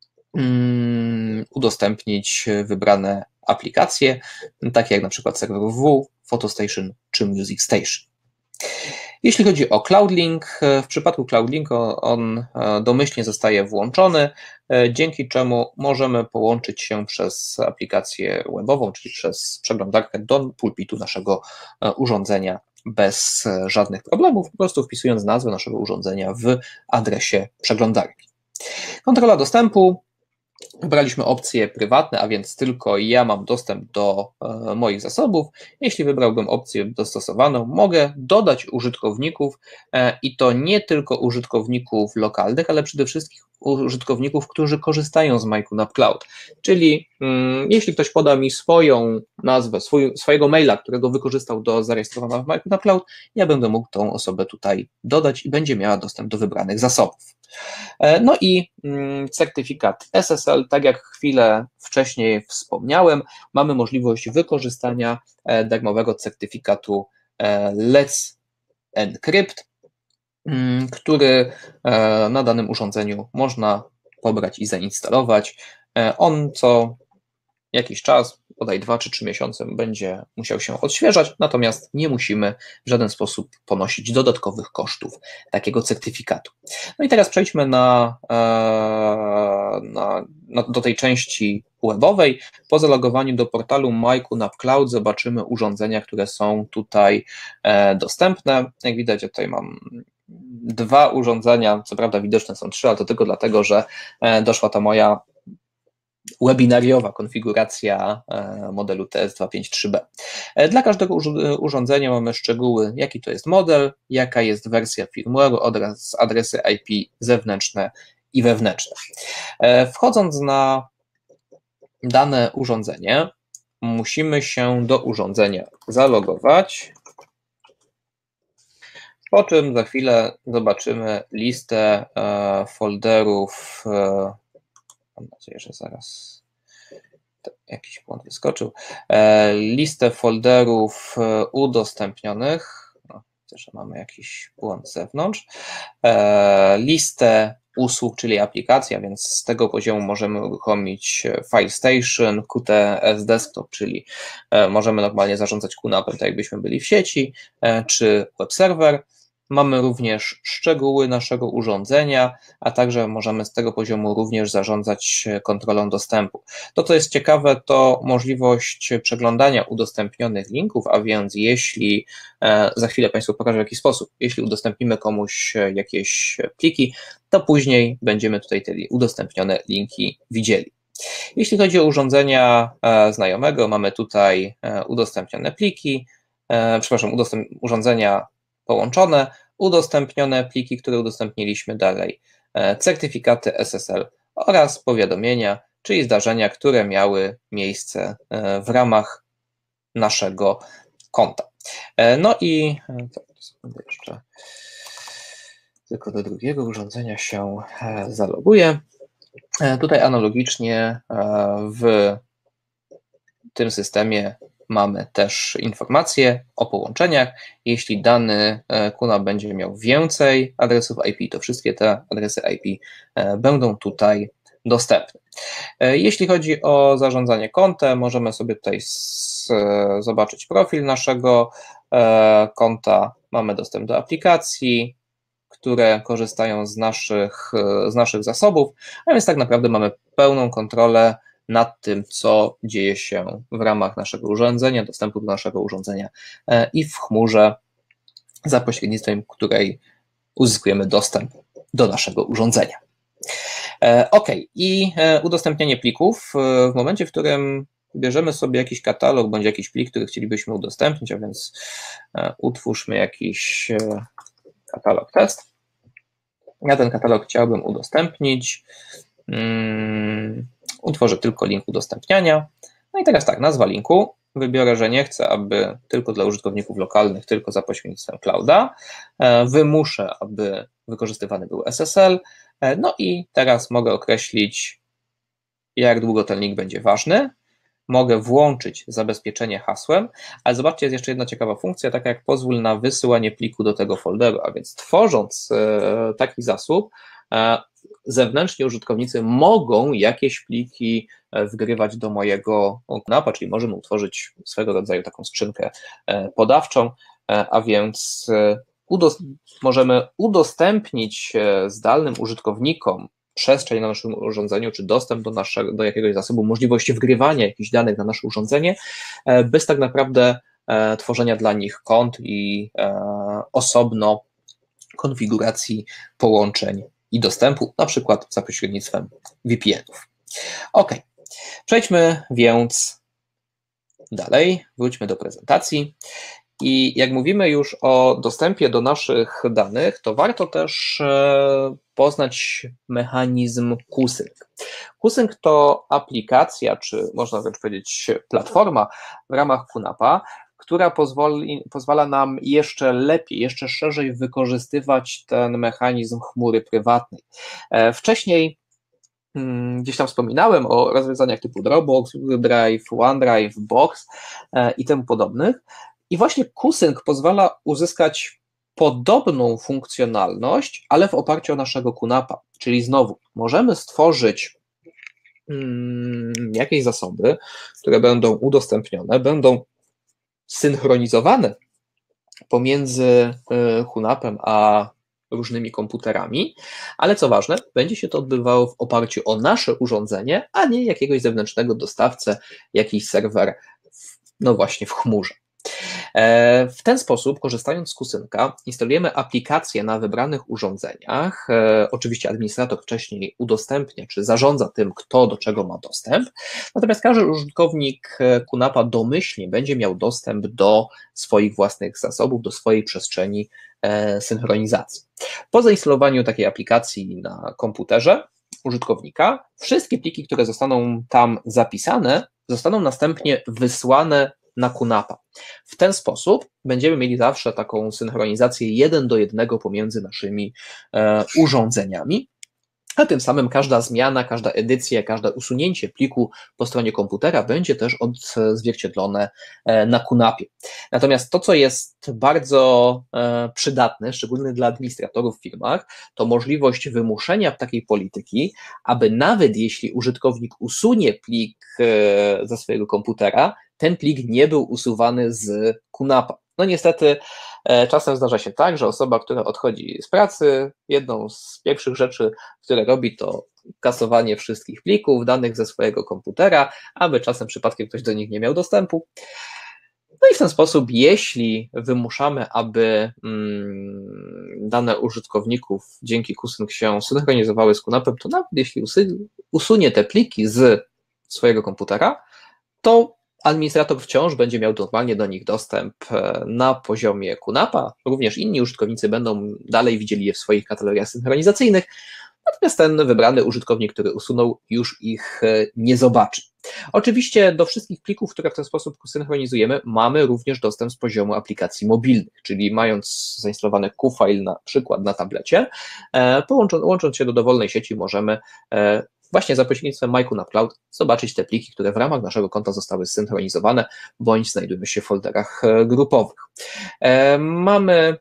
Speaker 1: mm, udostępnić wybrane aplikacje, takie jak na przykład serwer W, PhotoStation czy Music Station. Jeśli chodzi o CloudLink, w przypadku CloudLink on domyślnie zostaje włączony, dzięki czemu możemy połączyć się przez aplikację webową, czyli przez przeglądarkę do pulpitu naszego urządzenia bez żadnych problemów, po prostu wpisując nazwę naszego urządzenia w adresie przeglądarki. Kontrola dostępu. Wybraliśmy opcje prywatne, a więc tylko ja mam dostęp do e, moich zasobów. Jeśli wybrałbym opcję dostosowaną, mogę dodać użytkowników e, i to nie tylko użytkowników lokalnych, ale przede wszystkim użytkowników, którzy korzystają z mykunavcloud. Czyli mm, jeśli ktoś poda mi swoją nazwę, swój, swojego maila, którego wykorzystał do zarejestrowania w mykunavcloud, ja będę mógł tą osobę tutaj dodać i będzie miała dostęp do wybranych zasobów. No i certyfikat S S L, tak jak chwilę wcześniej wspomniałem, mamy możliwość wykorzystania darmowego certyfikatu Let's Encrypt, który na danym urządzeniu można pobrać i zainstalować. On co jakiś czas, bodaj dwa czy trzy miesiące, będzie musiał się odświeżać, natomiast nie musimy w żaden sposób ponosić dodatkowych kosztów takiego certyfikatu. No i teraz przejdźmy na, na, na, do tej części webowej. Po zalogowaniu do portalu mykunavcloud zobaczymy urządzenia, które są tutaj dostępne. Jak widać, ja tutaj mam dwa urządzenia, co prawda widoczne są trzy, ale to tylko dlatego, że doszła ta moja webinariowa konfiguracja modelu T S dwieście pięćdziesiąt trzy B. Dla każdego urządzenia mamy szczegóły, jaki to jest model, jaka jest wersja firmware oraz adresy I P zewnętrzne i wewnętrzne. Wchodząc na dane urządzenie, musimy się do urządzenia zalogować. po czym za chwilę zobaczymy listę folderów. Mam nadzieję, że zaraz jakiś błąd wyskoczył. Listę folderów udostępnionych. No, widzę, że mamy jakiś błąd z zewnątrz. Listę usług, czyli aplikacja, więc z tego poziomu możemy uruchomić FileStation, Q T S Desktop, czyli możemy normalnie zarządzać QNAP-em, tak jakbyśmy byli w sieci, czy web server. Mamy również szczegóły naszego urządzenia, a także możemy z tego poziomu również zarządzać kontrolą dostępu. To, co jest ciekawe, to możliwość przeglądania udostępnionych linków, a więc jeśli, za chwilę Państwu pokażę w jaki sposób, jeśli udostępnimy komuś jakieś pliki, to później będziemy tutaj te udostępnione linki widzieli. Jeśli chodzi o urządzenia znajomego, mamy tutaj udostępnione pliki, przepraszam, udostęp urządzenia połączone, udostępnione pliki, które udostępniliśmy dalej, certyfikaty S S L oraz powiadomienia, czyli zdarzenia, które miały miejsce w ramach naszego konta. No i jeszcze tylko do drugiego urządzenia się zaloguję. Tutaj analogicznie w tym systemie mamy też informacje o połączeniach. Jeśli dany QNAP będzie miał więcej adresów I P, to wszystkie te adresy I P będą tutaj dostępne. Jeśli chodzi o zarządzanie kontem, możemy sobie tutaj zobaczyć profil naszego konta. Mamy dostęp do aplikacji, które korzystają z naszych, z naszych zasobów, a więc tak naprawdę mamy pełną kontrolę nad tym, co dzieje się w ramach naszego urządzenia, dostępu do naszego urządzenia i w chmurze, za pośrednictwem której uzyskujemy dostęp do naszego urządzenia. Ok, i udostępnianie plików. W momencie, w którym bierzemy sobie jakiś katalog bądź jakiś plik, który chcielibyśmy udostępnić, a więc utwórzmy jakiś katalog test. Ja ten katalog chciałbym udostępnić. Hmm. Utworzę tylko link udostępniania. No i teraz tak, nazwa linku. Wybiorę, że nie chcę, aby tylko dla użytkowników lokalnych, tylko za pośrednictwem clouda. Wymuszę, aby wykorzystywany był S S L. No i teraz mogę określić, jak długo ten link będzie ważny. Mogę włączyć zabezpieczenie hasłem, ale zobaczcie, jest jeszcze jedna ciekawa funkcja, taka jak pozwól na wysyłanie pliku do tego folderu, a więc tworząc taki zasób, zewnętrzni użytkownicy mogą jakieś pliki wgrywać do mojego QNAP-a, czyli możemy utworzyć swego rodzaju taką skrzynkę podawczą, a więc udos możemy udostępnić zdalnym użytkownikom przestrzeń na naszym urządzeniu, czy dostęp do, naszego, do jakiegoś zasobu, możliwość wgrywania jakichś danych na nasze urządzenie, bez tak naprawdę tworzenia dla nich kont i osobno konfiguracji połączeń i dostępu, na przykład za pośrednictwem V P N-ów. Ok, przejdźmy więc dalej, wróćmy do prezentacji. I jak mówimy już o dostępie do naszych danych, to warto też poznać mechanizm Q-Sync. Q-Sync to aplikacja, czy można wręcz powiedzieć platforma w ramach QNAP-a, która pozwoli, pozwala nam jeszcze lepiej, jeszcze szerzej wykorzystywać ten mechanizm chmury prywatnej. Wcześniej gdzieś tam wspominałem o rozwiązaniach typu Dropbox, Google Drive, OneDrive, Box i temu podobnych. I właśnie Q-Sync pozwala uzyskać podobną funkcjonalność, ale w oparciu o naszego QNAP-a. Czyli znowu możemy stworzyć hmm, jakieś zasoby, które będą udostępnione, będą synchronizowane pomiędzy QNAP-em a różnymi komputerami, ale co ważne, będzie się to odbywało w oparciu o nasze urządzenie, a nie jakiegoś zewnętrznego dostawcę, jakiś serwer, no właśnie w chmurze. W ten sposób, korzystając z Q-Synca, instalujemy aplikację na wybranych urządzeniach. Oczywiście administrator wcześniej udostępnia, czy zarządza tym, kto do czego ma dostęp, natomiast każdy użytkownik QNAP-a domyślnie będzie miał dostęp do swoich własnych zasobów, do swojej przestrzeni synchronizacji. Po zainstalowaniu takiej aplikacji na komputerze użytkownika, wszystkie pliki, które zostaną tam zapisane, zostaną następnie wysłane na QNAPa. W ten sposób będziemy mieli zawsze taką synchronizację jeden do jednego pomiędzy naszymi e, urządzeniami, a tym samym każda zmiana, każda edycja, każde usunięcie pliku po stronie komputera będzie też odzwierciedlone na QNAPie. Natomiast to, co jest bardzo przydatne, szczególnie dla administratorów w firmach, to możliwość wymuszenia takiej polityki, aby nawet jeśli użytkownik usunie plik ze swojego komputera, ten plik nie był usuwany z QNAPa. No niestety czasem zdarza się tak, że osoba, która odchodzi z pracy, jedną z pierwszych rzeczy, które robi, to kasowanie wszystkich plików, danych ze swojego komputera, aby czasem przypadkiem ktoś do nich nie miał dostępu. No i w ten sposób, jeśli wymuszamy, aby mm, dane użytkowników dzięki QSync się synchronizowały z QNAPem, to nawet jeśli usunie te pliki z swojego komputera, to administrator wciąż będzie miał normalnie do nich dostęp na poziomie QNAPa, również inni użytkownicy będą dalej widzieli je w swoich kategoriach synchronizacyjnych, natomiast ten wybrany użytkownik, który usunął, już ich nie zobaczy. Oczywiście do wszystkich plików, które w ten sposób synchronizujemy, mamy również dostęp z poziomu aplikacji mobilnych, czyli mając zainstalowany Qfile na przykład na tablecie, połącząc, łącząc się do dowolnej sieci, możemy właśnie za pośrednictwem MyQNAP Cloud zobaczyć te pliki, które w ramach naszego konta zostały zsynchronizowane, bądź znajdują się w folderach grupowych. Mamy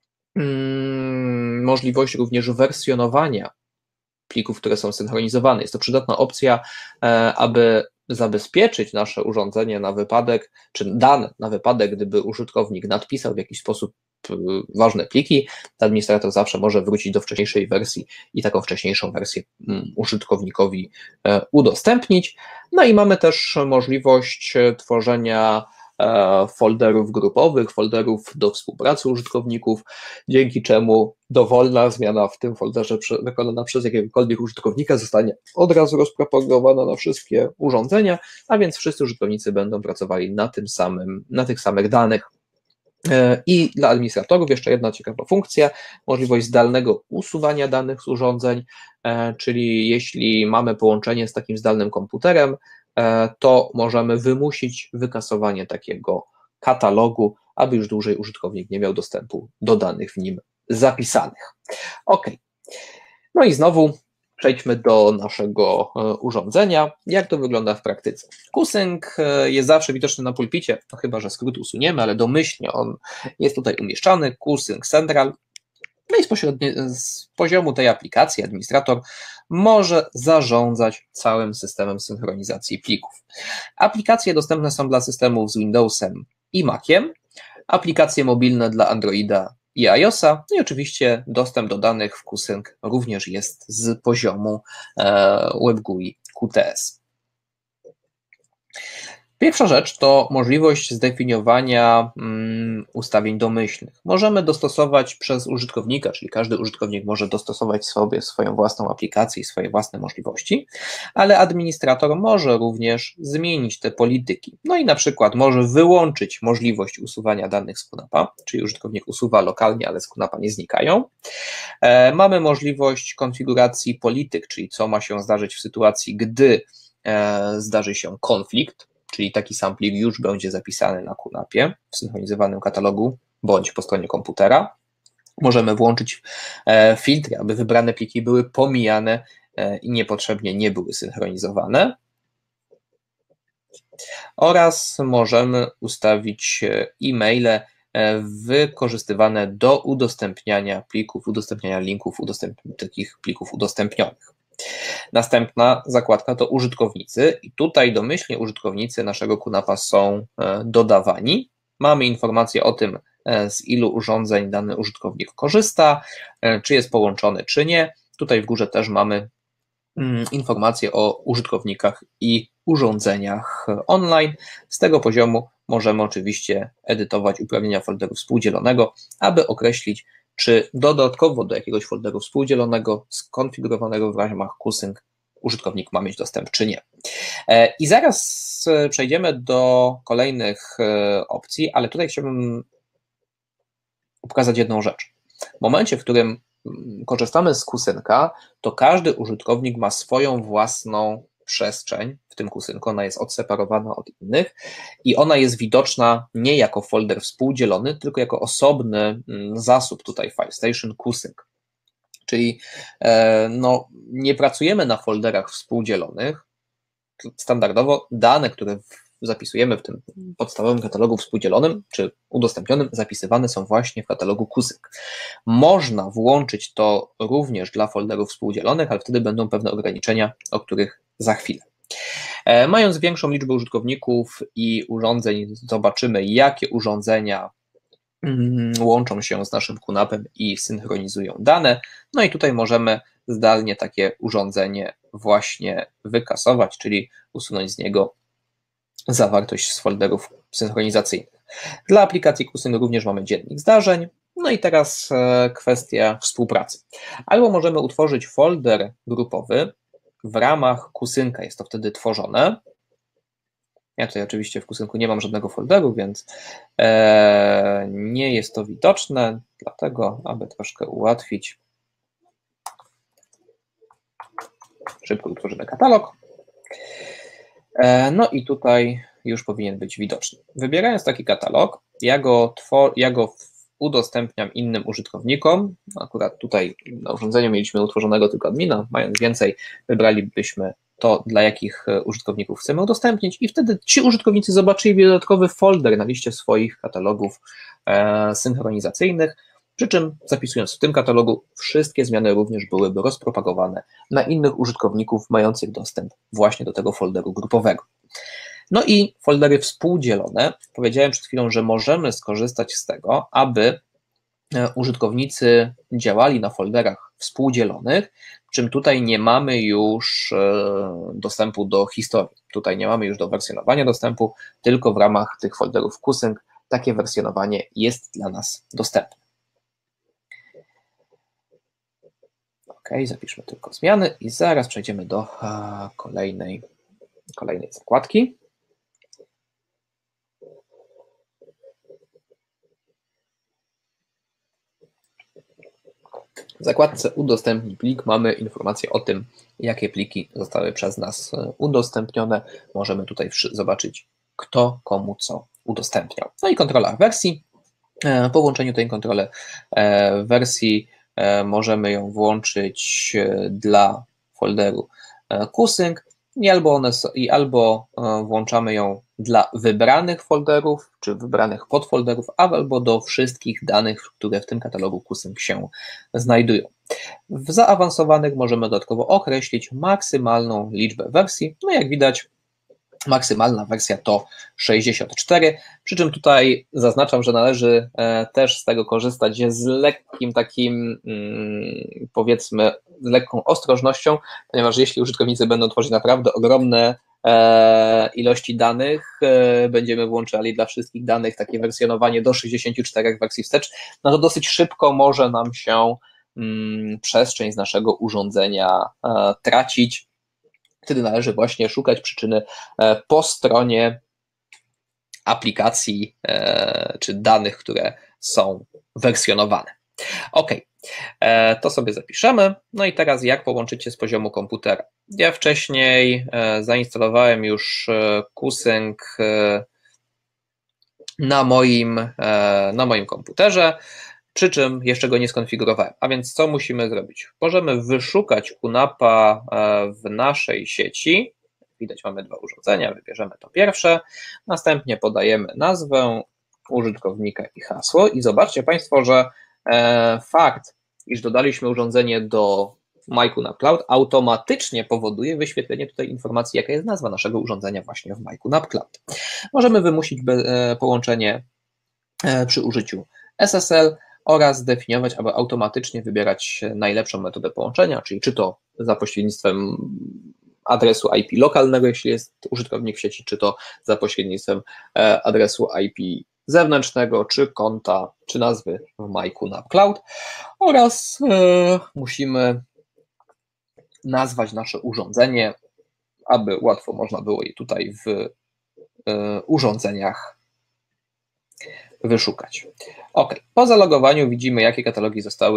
Speaker 1: mm, możliwość również wersjonowania plików, które są synchronizowane. Jest to przydatna opcja, aby zabezpieczyć nasze urządzenie na wypadek, czy dane na wypadek, gdyby użytkownik nadpisał w jakiś sposób ważne pliki, administrator zawsze może wrócić do wcześniejszej wersji i taką wcześniejszą wersję użytkownikowi udostępnić. No i mamy też możliwość tworzenia folderów grupowych, folderów do współpracy użytkowników, dzięki czemu dowolna zmiana w tym folderze wykonana przez jakiegokolwiek użytkownika zostanie od razu rozpropagowana na wszystkie urządzenia, a więc wszyscy użytkownicy będą pracowali na tym samym, na tych samych danych. I dla administratorów jeszcze jedna ciekawa funkcja, możliwość zdalnego usuwania danych z urządzeń, czyli jeśli mamy połączenie z takim zdalnym komputerem, to możemy wymusić wykasowanie takiego katalogu, aby już dłużej użytkownik nie miał dostępu do danych w nim zapisanych. Ok, no i znowu przejdźmy do naszego urządzenia. Jak to wygląda w praktyce? QSync jest zawsze widoczny na pulpicie, no chyba że skrót usuniemy, ale domyślnie on jest tutaj umieszczany, QSync Central. No i z, z poziomu tej aplikacji administrator może zarządzać całym systemem synchronizacji plików. Aplikacje dostępne są dla systemów z Windowsem i Maciem, aplikacje mobilne dla Androida i iOSa, no i oczywiście dostęp do danych w QSync również jest z poziomu WebGUI Q T S. Pierwsza rzecz to możliwość zdefiniowania um, ustawień domyślnych. Możemy dostosować przez użytkownika, czyli każdy użytkownik może dostosować sobie swoją własną aplikację i swoje własne możliwości, ale administrator może również zmienić te polityki. No i na przykład może wyłączyć możliwość usuwania danych z QNAPa, czyli użytkownik usuwa lokalnie, ale z QNAPa nie znikają. E, mamy możliwość konfiguracji polityk, czyli co ma się zdarzyć w sytuacji, gdy e, zdarzy się konflikt, czyli taki sam plik już będzie zapisany na QNAPie w synchronizowanym katalogu bądź po stronie komputera. Możemy włączyć filtry, aby wybrane pliki były pomijane i niepotrzebnie nie były synchronizowane. Oraz możemy ustawić e-maile wykorzystywane do udostępniania plików, udostępniania linków, udostęp takich plików udostępnionych. Następna zakładka to użytkownicy i tutaj domyślnie użytkownicy naszego QNAPa są dodawani. Mamy informację o tym, z ilu urządzeń dany użytkownik korzysta, czy jest połączony, czy nie. Tutaj w górze też mamy informacje o użytkownikach i urządzeniach online. Z tego poziomu możemy oczywiście edytować uprawnienia folderu współdzielonego, aby określić, czy dodatkowo do jakiegoś folderu współdzielonego, skonfigurowanego w ramach QSync użytkownik ma mieć dostęp, czy nie. I zaraz przejdziemy do kolejnych opcji, ale tutaj chciałbym pokazać jedną rzecz. W momencie, w którym korzystamy z QSynca, to każdy użytkownik ma swoją własną przestrzeń w tym kusynku, ona jest odseparowana od innych i ona jest widoczna nie jako folder współdzielony, tylko jako osobny zasób tutaj FileStation kusynk. Czyli no, nie pracujemy na folderach współdzielonych. Standardowo dane, które zapisujemy w tym podstawowym katalogu współdzielonym czy udostępnionym, zapisywane są właśnie w katalogu kusynk. Można włączyć to również dla folderów współdzielonych, ale wtedy będą pewne ograniczenia, o których za chwilę. Mając większą liczbę użytkowników i urządzeń, zobaczymy, jakie urządzenia łączą się z naszym kunapem i synchronizują dane. No i tutaj możemy zdalnie takie urządzenie właśnie wykasować, czyli usunąć z niego zawartość z folderów synchronizacyjnych. Dla aplikacji kusynk również mamy dziennik zdarzeń. No i teraz kwestia współpracy. Albo możemy utworzyć folder grupowy w ramach kusynka, jest to wtedy tworzone. Ja tutaj oczywiście w kusynku nie mam żadnego folderu, więc e, nie jest to widoczne, dlatego, aby troszkę ułatwić, szybko utworzymy katalog. E, no i tutaj już powinien być widoczny. Wybierając taki katalog, ja go, ja go udostępniam innym użytkownikom. Akurat tutaj na urządzeniu mieliśmy utworzonego tylko admina, mając więcej, wybralibyśmy to, dla jakich użytkowników chcemy udostępnić i wtedy ci użytkownicy zobaczyli dodatkowy folder na liście swoich katalogów e, synchronizacyjnych, przy czym zapisując w tym katalogu, wszystkie zmiany również byłyby rozpropagowane na innych użytkowników mających dostęp właśnie do tego folderu grupowego. No i foldery współdzielone. Powiedziałem przed chwilą, że możemy skorzystać z tego, aby użytkownicy działali na folderach współdzielonych, czym tutaj nie mamy już dostępu do historii. Tutaj nie mamy już do wersjonowania dostępu, tylko w ramach tych folderów kusynk takie wersjonowanie jest dla nas dostępne. Ok, zapiszmy tylko zmiany i zaraz przejdziemy do kolejnej, kolejnej zakładki. W zakładce udostępnij plik mamy informację o tym, jakie pliki zostały przez nas udostępnione. Możemy tutaj zobaczyć, kto komu co udostępniał. No i kontrola wersji. Po włączeniu tej kontroli wersji możemy ją włączyć dla folderu kusynk i albo, one, i albo włączamy ją dla wybranych folderów, czy wybranych podfolderów, albo do wszystkich danych, które w tym katalogu kusynk się znajdują. W zaawansowanych możemy dodatkowo określić maksymalną liczbę wersji. No jak widać, maksymalna wersja to sześćdziesiąt cztery, przy czym tutaj zaznaczam, że należy też z tego korzystać z lekkim takim, powiedzmy, z lekką ostrożnością, ponieważ jeśli użytkownicy będą tworzyć naprawdę ogromne ilości danych, będziemy włączali dla wszystkich danych takie wersjonowanie do sześćdziesięciu czterech wersji wstecz, no to dosyć szybko może nam się przestrzeń z naszego urządzenia tracić. Wtedy należy właśnie szukać przyczyny po stronie aplikacji czy danych, które są wersjonowane. Ok, to sobie zapiszemy. No i teraz jak połączyć się z poziomu komputera? Ja wcześniej zainstalowałem już kusynk na moim, na moim komputerze, przy czym jeszcze go nie skonfigurowałem. A więc co musimy zrobić? Możemy wyszukać kunapa w naszej sieci. Widać, mamy dwa urządzenia, wybierzemy to pierwsze, następnie podajemy nazwę użytkownika i hasło i zobaczcie Państwo, że fakt, iż dodaliśmy urządzenie do MyQNAP Cloud, automatycznie powoduje wyświetlenie tutaj informacji, jaka jest nazwa naszego urządzenia właśnie w MyQNAP Cloud. Możemy wymusić połączenie przy użyciu S S L oraz zdefiniować, aby automatycznie wybierać najlepszą metodę połączenia, czyli czy to za pośrednictwem adresu I P lokalnego, jeśli jest użytkownik w sieci, czy to za pośrednictwem adresu I P zewnętrznego, czy konta, czy nazwy w MyQNAP Cloud oraz e, musimy nazwać nasze urządzenie, aby łatwo można było je tutaj w e, urządzeniach wyszukać. Ok, po zalogowaniu widzimy, jakie katalogi zostały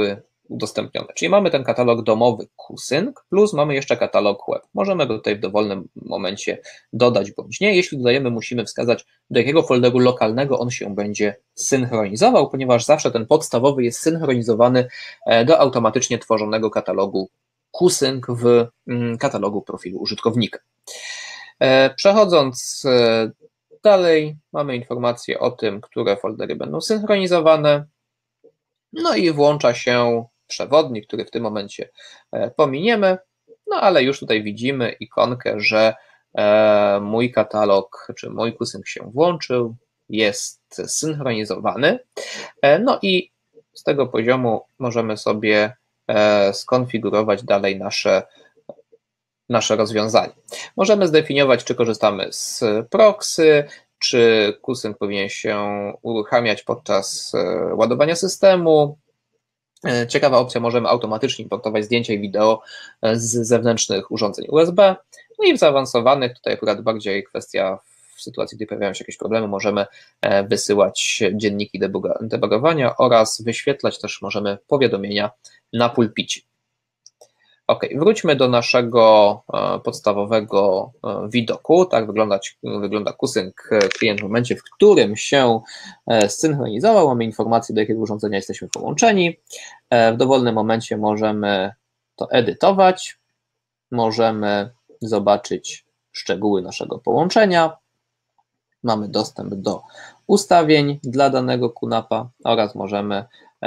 Speaker 1: udostępnione. Czyli mamy ten katalog domowy QSync, plus mamy jeszcze katalog web. Możemy go tutaj w dowolnym momencie dodać bądź nie. Jeśli dodajemy, musimy wskazać, do jakiego folderu lokalnego on się będzie synchronizował, ponieważ zawsze ten podstawowy jest synchronizowany do automatycznie tworzonego katalogu QSync w katalogu profilu użytkownika. Przechodząc dalej, mamy informację o tym, które foldery będą synchronizowane. No i włącza się przewodnik, który w tym momencie pominiemy, no ale już tutaj widzimy ikonkę, że mój katalog, czy mój QSync się włączył, jest synchronizowany. No i z tego poziomu możemy sobie skonfigurować dalej nasze, nasze rozwiązanie. Możemy zdefiniować, czy korzystamy z proxy, czy QSync powinien się uruchamiać podczas ładowania systemu. Ciekawa opcja, możemy automatycznie importować zdjęcia i wideo z zewnętrznych urządzeń U S B. No i w zaawansowanych, tutaj akurat bardziej kwestia w sytuacji, gdy pojawiają się jakieś problemy, możemy wysyłać dzienniki debugowania oraz wyświetlać też możemy powiadomienia na pulpicie. Ok, wróćmy do naszego podstawowego widoku. Tak wyglądać, wygląda QSync klient w momencie, w którym się zsynchronizował. Mamy informację, do jakiego urządzenia jesteśmy połączeni. W dowolnym momencie możemy to edytować. Możemy zobaczyć szczegóły naszego połączenia. Mamy dostęp do ustawień dla danego QNAP-a oraz możemy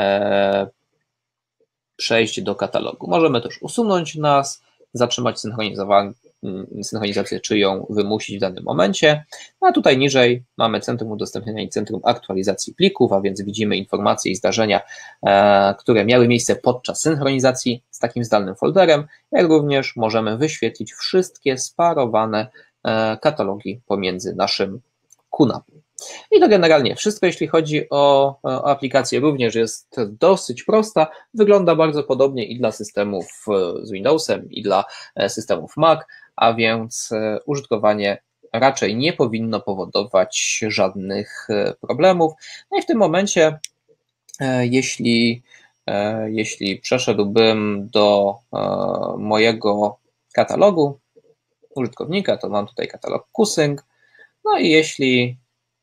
Speaker 1: przejść do katalogu. Możemy też usunąć nas, zatrzymać synchronizację, czy ją wymusić w danym momencie. A tutaj niżej mamy Centrum Udostępniania i Centrum Aktualizacji Plików, a więc widzimy informacje i zdarzenia, które miały miejsce podczas synchronizacji z takim zdalnym folderem, jak również możemy wyświetlić wszystkie sparowane katalogi pomiędzy naszym QNAP-em. I to generalnie wszystko, jeśli chodzi o, o aplikację, również jest dosyć prosta, wygląda bardzo podobnie i dla systemów z Windowsem, i dla systemów Mac, a więc użytkowanie raczej nie powinno powodować żadnych problemów. No i w tym momencie, jeśli, jeśli przeszedłbym do mojego katalogu użytkownika, to mam tutaj katalog QSync, no i jeśli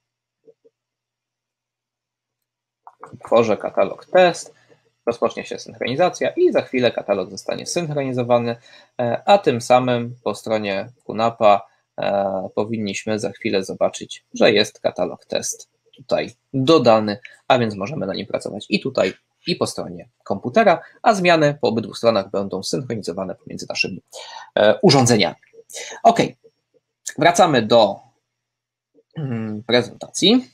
Speaker 1: tworzę katalog test, rozpocznie się synchronizacja i za chwilę katalog zostanie synchronizowany, a tym samym po stronie QNAP-a powinniśmy za chwilę zobaczyć, że jest katalog test tutaj dodany, a więc możemy na nim pracować i tutaj, i po stronie komputera, a zmiany po obydwu stronach będą synchronizowane pomiędzy naszymi urządzeniami. Ok, wracamy do prezentacji.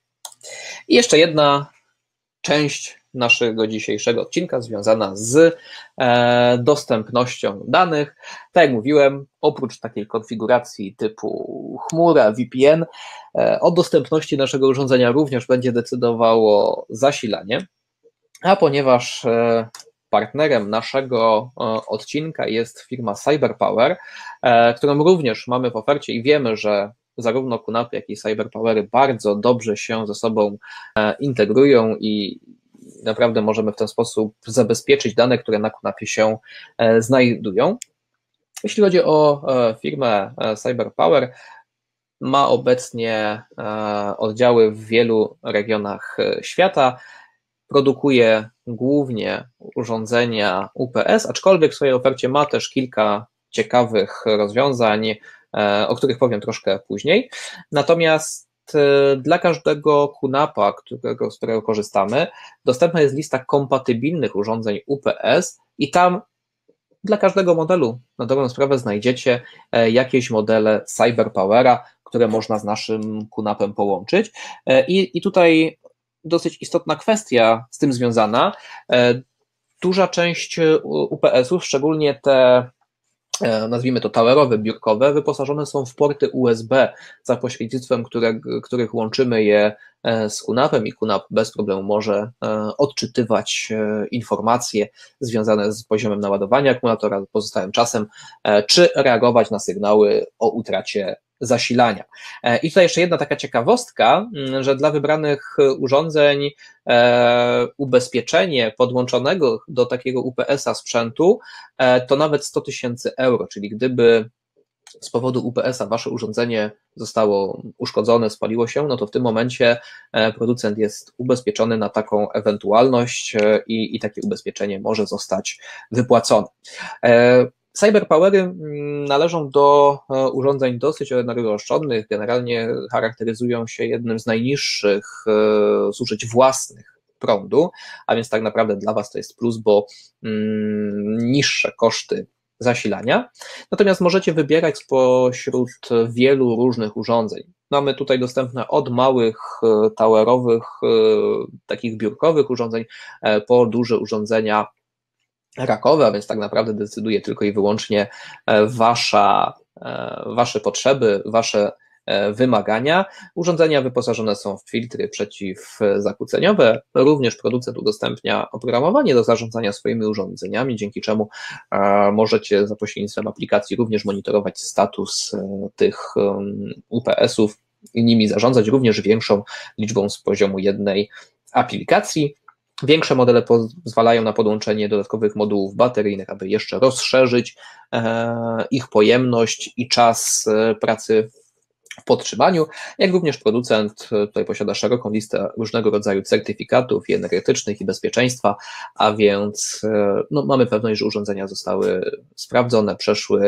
Speaker 1: I jeszcze jedna część naszego dzisiejszego odcinka związana z e, dostępnością danych. Tak jak mówiłem, oprócz takiej konfiguracji typu chmura, V P N, e, o dostępności naszego urządzenia również będzie decydowało zasilanie, a ponieważ e, partnerem naszego e, odcinka jest firma CyberPower, e, którą również mamy w ofercie i wiemy, że zarówno QNAP, jak i CyberPowery bardzo dobrze się ze sobą integrują i naprawdę możemy w ten sposób zabezpieczyć dane, które na QNAPie się znajdują. Jeśli chodzi o firmę CyberPower, ma obecnie oddziały w wielu regionach świata, produkuje głównie urządzenia U P S, aczkolwiek w swojej ofercie ma też kilka ciekawych rozwiązań, o których powiem troszkę później. Natomiast dla każdego QNAP-a, którego, z którego korzystamy, dostępna jest lista kompatybilnych urządzeń U P S i tam dla każdego modelu na dobrą sprawę znajdziecie jakieś modele CyberPowera, które można z naszym QNAP-em połączyć. I, i tutaj dosyć istotna kwestia z tym związana. Duża część U P S-ów, szczególnie te, nazwijmy to towerowe, biurkowe, wyposażone są w porty U S B, za pośrednictwem które, których łączymy je z QNAP-em i QNAP bez problemu może odczytywać informacje związane z poziomem naładowania akumulatora, pozostałym czasem, czy reagować na sygnały o utracie zasilania. I tutaj jeszcze jedna taka ciekawostka, że dla wybranych urządzeń ubezpieczenie podłączonego do takiego U P S a sprzętu to nawet sto tysięcy euro, czyli gdyby z powodu U P S a wasze urządzenie zostało uszkodzone, spaliło się, no to w tym momencie producent jest ubezpieczony na taką ewentualność i, i takie ubezpieczenie może zostać wypłacone. Cyberpowery należą do urządzeń dosyć energooszczędnych, generalnie charakteryzują się jednym z najniższych zużyć własnych prądu, a więc tak naprawdę dla was to jest plus, bo mm, niższe koszty zasilania, natomiast możecie wybierać spośród wielu różnych urządzeń. Mamy tutaj dostępne od małych, towerowych, takich biurkowych urządzeń, po duże urządzenia rakowe, a więc tak naprawdę decyduje tylko i wyłącznie wasza, wasze potrzeby, wasze wymagania. Urządzenia wyposażone są w filtry przeciwzakłóceniowe. Również producent udostępnia oprogramowanie do zarządzania swoimi urządzeniami, dzięki czemu możecie za pośrednictwem aplikacji również monitorować status tych U P S ów i nimi zarządzać również większą liczbą z poziomu jednej aplikacji. Większe modele pozwalają na podłączenie dodatkowych modułów bateryjnych, aby jeszcze rozszerzyć ich pojemność i czas pracy w podtrzymaniu, jak również producent tutaj posiada szeroką listę różnego rodzaju certyfikatów i energetycznych, i bezpieczeństwa, a więc no, mamy pewność, że urządzenia zostały sprawdzone, przeszły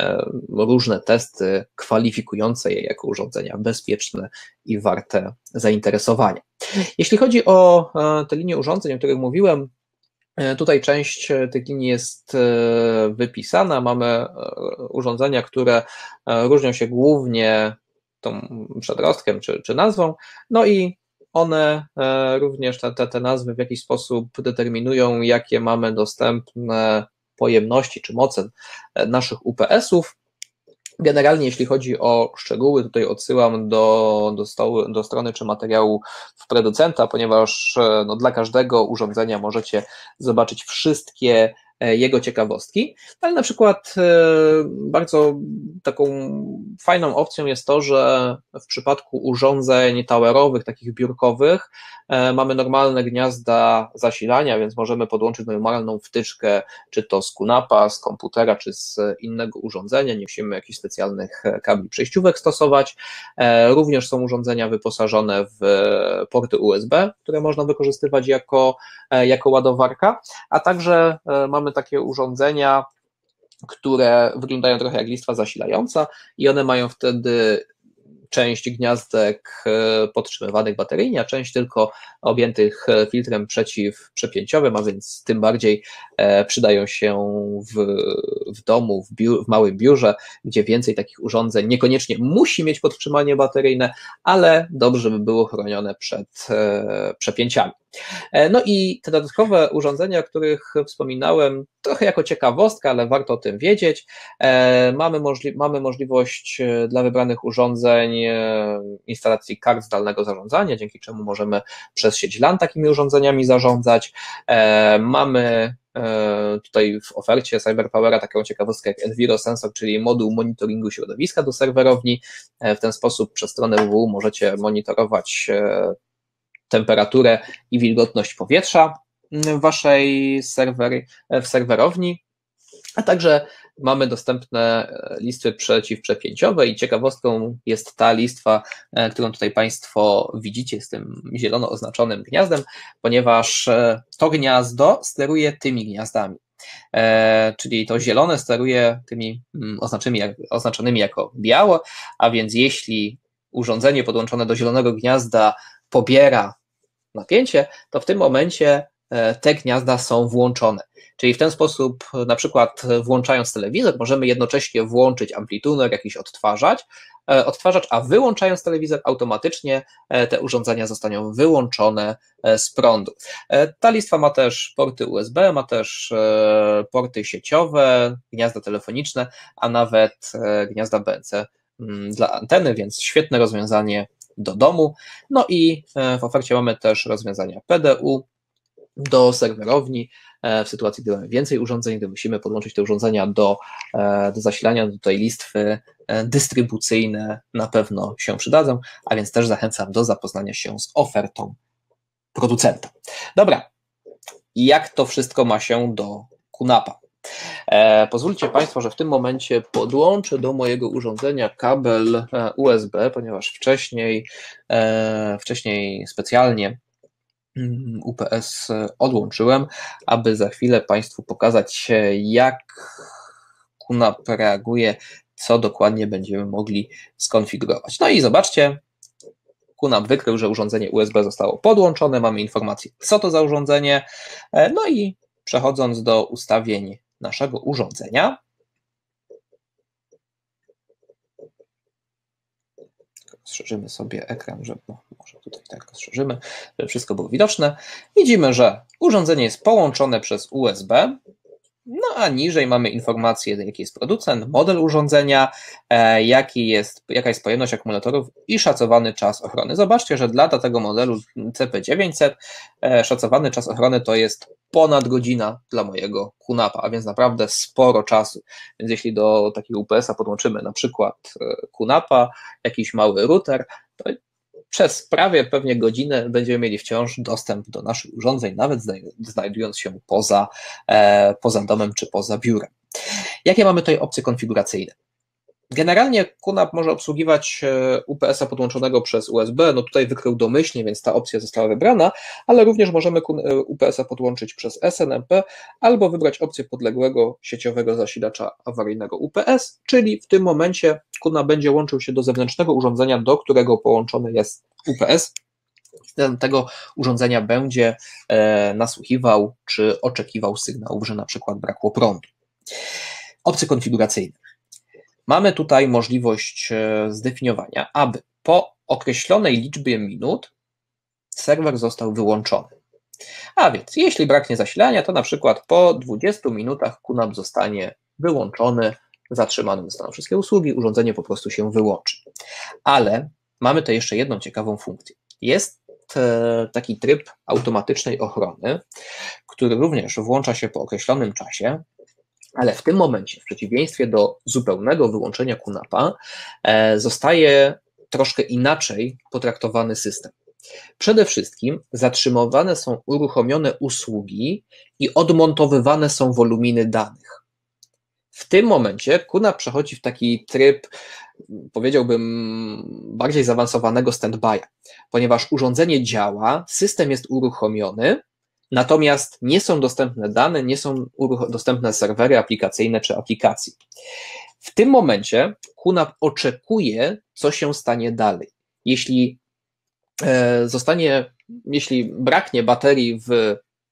Speaker 1: różne testy kwalifikujące je jako urządzenia bezpieczne i warte zainteresowania. Jeśli chodzi o te linie urządzeń, o których mówiłem, tutaj część tych linii jest wypisana, mamy urządzenia, które różnią się głównie tą przedrostkiem czy, czy nazwą, no i one również, te, te nazwy w jakiś sposób determinują, jakie mamy dostępne pojemności czy moce naszych U P S ów. Generalnie jeśli chodzi o szczegóły, tutaj odsyłam do, do, stołu, do strony czy materiału w producenta, ponieważ no, dla każdego urządzenia możecie zobaczyć wszystkie jego ciekawostki, ale na przykład bardzo taką fajną opcją jest to, że w przypadku urządzeń towerowych, takich biurkowych, mamy normalne gniazda zasilania, więc możemy podłączyć normalną wtyczkę, czy to z Qunapa, z komputera, czy z innego urządzenia, nie musimy jakichś specjalnych kabli przejściówek stosować. Również są urządzenia wyposażone w porty U S B, które można wykorzystywać jako, jako ładowarka, a także mamy takie urządzenia, które wyglądają trochę jak listwa zasilająca i one mają wtedy część gniazdek podtrzymywanych bateryjnie, a część tylko objętych filtrem przeciwprzepięciowym, a więc tym bardziej przydają się w, w domu, w, biur, w małym biurze, gdzie więcej takich urządzeń niekoniecznie musi mieć podtrzymanie bateryjne, ale dobrze by było chronione przed przepięciami. No i te dodatkowe urządzenia, o których wspominałem, trochę jako ciekawostka, ale warto o tym wiedzieć. Mamy, możli- mamy możliwość dla wybranych urządzeń instalacji kart zdalnego zarządzania, dzięki czemu możemy przez sieć LAN takimi urządzeniami zarządzać. Mamy tutaj w ofercie CyberPowera taką ciekawostkę jak EnviroSensor, czyli moduł monitoringu środowiska do serwerowni. W ten sposób przez stronę W W U możecie monitorować temperaturę i wilgotność powietrza w waszej serwery, w serwerowni, a także mamy dostępne listwy przeciwprzepięciowe i ciekawostką jest ta listwa, którą tutaj Państwo widzicie z tym zielono oznaczonym gniazdem, ponieważ to gniazdo steruje tymi gniazdami. Czyli to zielone steruje tymi oznaczonymi, oznaczonymi jako biało, a więc jeśli urządzenie podłączone do zielonego gniazda pobiera napięcie, to w tym momencie te gniazda są włączone. Czyli w ten sposób, na przykład włączając telewizor, możemy jednocześnie włączyć amplituner, jakiś odtwarzacz, odtwarzacz, a wyłączając telewizor, automatycznie te urządzenia zostaną wyłączone z prądu. Ta listwa ma też porty U S B, ma też porty sieciowe, gniazda telefoniczne, a nawet gniazda B N C dla anteny, więc świetne rozwiązanie do domu. No i w ofercie mamy też rozwiązania P D U do serwerowni, w sytuacji, gdy mamy więcej urządzeń, gdy musimy podłączyć te urządzenia do, do zasilania, do tej listwy dystrybucyjne na pewno się przydadzą, a więc też zachęcam do zapoznania się z ofertą producenta. Dobra, jak to wszystko ma się do QNAP-a? E, pozwólcie Państwo, że w tym momencie podłączę do mojego urządzenia kabel U S B, ponieważ wcześniej, e, wcześniej specjalnie U P S odłączyłem, aby za chwilę Państwu pokazać, jak QNAP reaguje, co dokładnie będziemy mogli skonfigurować. No i zobaczcie, QNAP wykrył, że urządzenie U S B zostało podłączone, mamy informację, co to za urządzenie, no i przechodząc do ustawień naszego urządzenia, rozszerzymy sobie ekran, żeby, no, może tutaj tak rozszerzymy, żeby wszystko było widoczne. Widzimy, że urządzenie jest połączone przez U S B, no a niżej mamy informację, jaki jest producent, model urządzenia, e, jaki jest, jaka jest pojemność akumulatorów i szacowany czas ochrony. Zobaczcie, że dla tego modelu C P dziewięćset e, szacowany czas ochrony to jest ponad godzina dla mojego QNAP-a, a więc naprawdę sporo czasu. Więc jeśli do takiego U P S-a podłączymy na przykład QNAP-a, jakiś mały router, to przez prawie pewnie godzinę będziemy mieli wciąż dostęp do naszych urządzeń, nawet znajdując się poza, e, poza domem czy poza biurem. Jakie mamy tutaj opcje konfiguracyjne? Generalnie QNAP może obsługiwać U P S-a podłączonego przez U S B, no tutaj wykrył domyślnie, więc ta opcja została wybrana, ale również możemy U P S-a podłączyć przez S N M P albo wybrać opcję podległego sieciowego zasilacza awaryjnego U P S, czyli w tym momencie QNAP będzie łączył się do zewnętrznego urządzenia, do którego połączony jest U P S. Z tego urządzenia będzie e, nasłuchiwał czy oczekiwał sygnałów, że na przykład brakło prądu. Opcje konfiguracyjne. Mamy tutaj możliwość zdefiniowania, aby po określonej liczbie minut serwer został wyłączony. A więc jeśli braknie zasilania, to na przykład po dwudziestu minutach QNAP zostanie wyłączony, zatrzymane zostaną wszystkie usługi, urządzenie po prostu się wyłączy. Ale mamy tutaj jeszcze jedną ciekawą funkcję. Jest taki tryb automatycznej ochrony, który również włącza się po określonym czasie, ale w tym momencie, w przeciwieństwie do zupełnego wyłączenia QNAP-a, zostaje troszkę inaczej potraktowany system. Przede wszystkim zatrzymywane są uruchomione usługi i odmontowywane są woluminy danych. W tym momencie QNAP przechodzi w taki tryb, powiedziałbym, bardziej zaawansowanego stand-by'a, ponieważ urządzenie działa, system jest uruchomiony, natomiast nie są dostępne dane, nie są dostępne serwery aplikacyjne czy aplikacje. W tym momencie QNAP oczekuje, co się stanie dalej. Jeśli zostanie, jeśli braknie baterii w,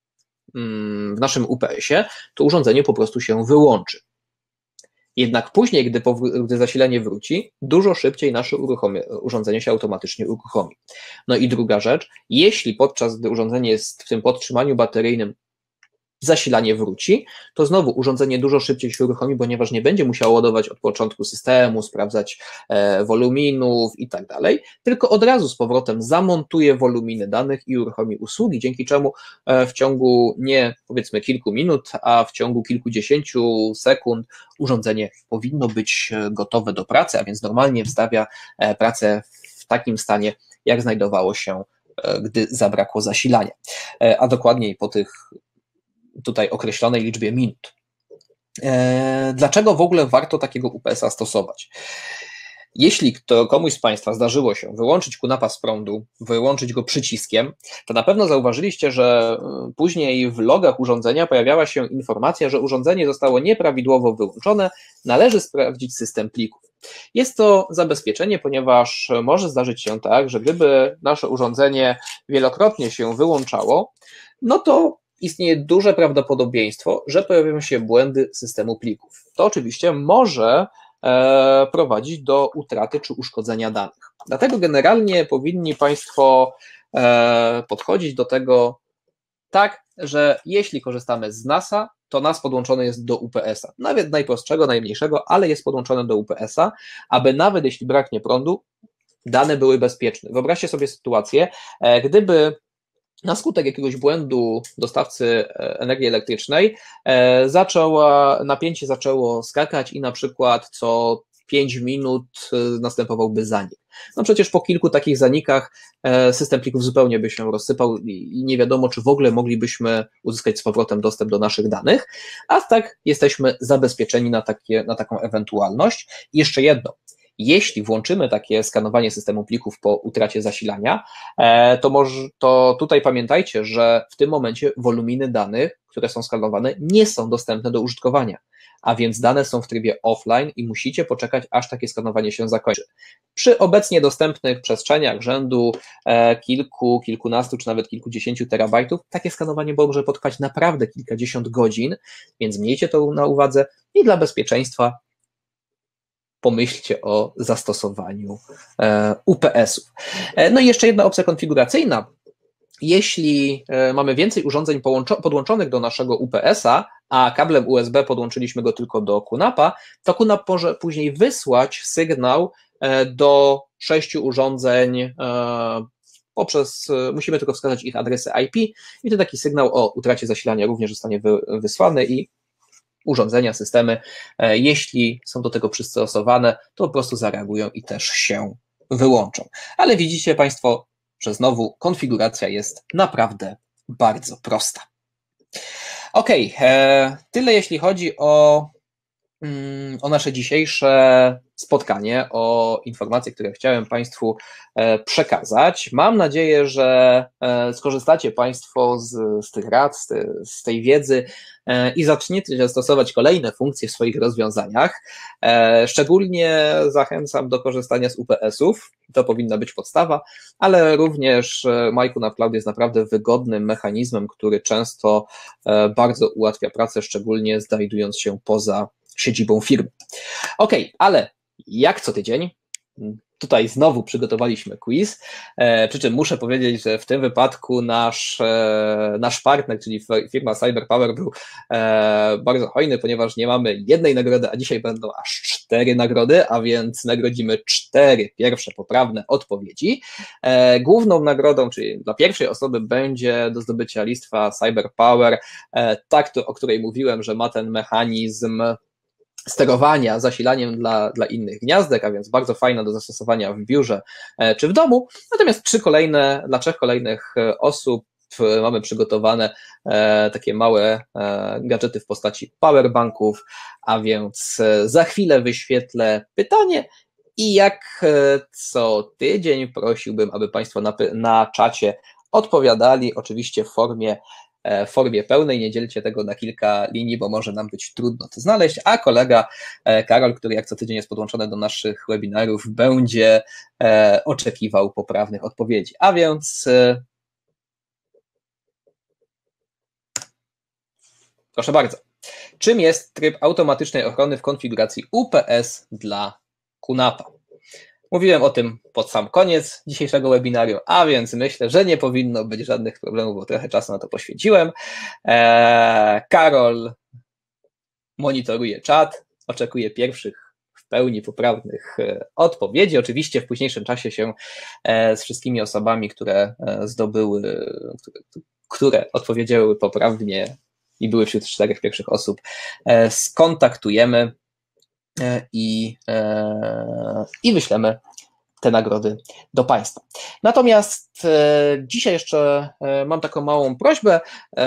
Speaker 1: w naszym U P S-ie, to urządzenie po prostu się wyłączy. Jednak później, gdy, gdy zasilanie wróci, dużo szybciej nasze urządzenie się automatycznie uruchomi. No i druga rzecz, jeśli podczas gdy urządzenie jest w tym podtrzymaniu bateryjnym, zasilanie wróci, to znowu urządzenie dużo szybciej się uruchomi, ponieważ nie będzie musiało ładować od początku systemu, sprawdzać e, woluminów i tak dalej, tylko od razu z powrotem zamontuje woluminy danych i uruchomi usługi, dzięki czemu e, w ciągu nie powiedzmy kilku minut, a w ciągu kilkudziesięciu sekund urządzenie powinno być gotowe do pracy, a więc normalnie wstawia e, pracę w takim stanie, jak znajdowało się, e, gdy zabrakło zasilania, e, a dokładniej po tych tutaj określonej liczbie minut. Dlaczego w ogóle warto takiego U P S-a stosować? Jeśli kto, komuś z Państwa zdarzyło się wyłączyć QNAP-a z prądu, wyłączyć go przyciskiem, to na pewno zauważyliście, że później w logach urządzenia pojawiała się informacja, że urządzenie zostało nieprawidłowo wyłączone, należy sprawdzić system plików. Jest to zabezpieczenie, ponieważ może zdarzyć się tak, że gdyby nasze urządzenie wielokrotnie się wyłączało, no to istnieje duże prawdopodobieństwo, że pojawią się błędy systemu plików. To oczywiście może e, prowadzić do utraty czy uszkodzenia danych. Dlatego generalnie powinni Państwo e, podchodzić do tego tak, że jeśli korzystamy z nasa, to nas podłączony jest do U P S-a. Nawet najprostszego, najmniejszego, ale jest podłączony do U P S-a, aby nawet jeśli braknie prądu, dane były bezpieczne. Wyobraźcie sobie sytuację, e, gdyby na skutek jakiegoś błędu dostawcy energii elektrycznej zaczęła, napięcie zaczęło skakać i na przykład co pięć minut następowałby zanik. No przecież po kilku takich zanikach system plików zupełnie by się rozsypał i nie wiadomo, czy w ogóle moglibyśmy uzyskać z powrotem dostęp do naszych danych, a tak jesteśmy zabezpieczeni na, takie, na taką ewentualność. I jeszcze jedno. Jeśli włączymy takie skanowanie systemu plików po utracie zasilania, to, może, to tutaj pamiętajcie, że w tym momencie woluminy danych, które są skanowane, nie są dostępne do użytkowania, a więc dane są w trybie offline i musicie poczekać, aż takie skanowanie się zakończy. Przy obecnie dostępnych przestrzeniach rzędu kilku, kilkunastu czy nawet kilkudziesięciu terabajtów, takie skanowanie może potrwać naprawdę kilkadziesiąt godzin, więc miejcie to na uwadze i dla bezpieczeństwa pomyślcie o zastosowaniu U P S-ów. No i jeszcze jedna opcja konfiguracyjna. Jeśli mamy więcej urządzeń podłączonych do naszego U P S-a, a kablem U S B podłączyliśmy go tylko do QNAP-a, to QNAP może później wysłać sygnał do sześciu urządzeń poprzez, musimy tylko wskazać ich adresy I P i to taki sygnał o utracie zasilania również zostanie wysłany i urządzenia, systemy, jeśli są do tego przystosowane, to po prostu zareagują i też się wyłączą. Ale widzicie Państwo, że znowu konfiguracja jest naprawdę bardzo prosta. Ok, tyle jeśli chodzi o, o nasze dzisiejsze spotkanie, o informacje, które chciałem Państwu przekazać. Mam nadzieję, że skorzystacie Państwo z, z tych rad, z, te, z tej wiedzy i zaczniecie stosować kolejne funkcje w swoich rozwiązaniach. Szczególnie zachęcam do korzystania z U P S-ów, to powinna być podstawa, ale również MyQNAP Cloud jest naprawdę wygodnym mechanizmem, który często bardzo ułatwia pracę, szczególnie znajdując się poza siedzibą firmy. Ok, ale jak co tydzień, tutaj znowu przygotowaliśmy quiz, e, przy czym muszę powiedzieć, że w tym wypadku nasz, e, nasz partner, czyli firma CyberPower był e, bardzo hojny, ponieważ nie mamy jednej nagrody, a dzisiaj będą aż cztery nagrody, a więc nagrodzimy cztery pierwsze poprawne odpowiedzi. E, główną nagrodą, czyli dla pierwszej osoby będzie do zdobycia listwa CyberPower, e, tak, to, o której mówiłem, że ma ten mechanizm sterowania zasilaniem dla, dla innych gniazdek, a więc bardzo fajna do zastosowania w biurze czy w domu. Natomiast trzy kolejne, dla trzech kolejnych osób mamy przygotowane takie małe gadżety w postaci powerbanków, a więc za chwilę wyświetlę pytanie i jak co tydzień prosiłbym, aby Państwo na, na czacie odpowiadali, oczywiście w formie w formie pełnej, nie dzielcie tego na kilka linii, bo może nam być trudno to znaleźć, a kolega Karol, który jak co tydzień jest podłączony do naszych webinarów, będzie oczekiwał poprawnych odpowiedzi. A więc proszę bardzo, czym jest tryb automatycznej ochrony w konfiguracji U P S dla QNAP-a? Mówiłem o tym pod sam koniec dzisiejszego webinarium, a więc myślę, że nie powinno być żadnych problemów, bo trochę czasu na to poświęciłem. Eee, Karol monitoruje czat, oczekuje pierwszych w pełni poprawnych odpowiedzi. Oczywiście w późniejszym czasie się z wszystkimi osobami, które zdobyły, które, które odpowiedziały poprawnie i były wśród czterech pierwszych osób, skontaktujemy i, i wyślemy te nagrody do Państwa. Natomiast dzisiaj jeszcze mam taką małą prośbę,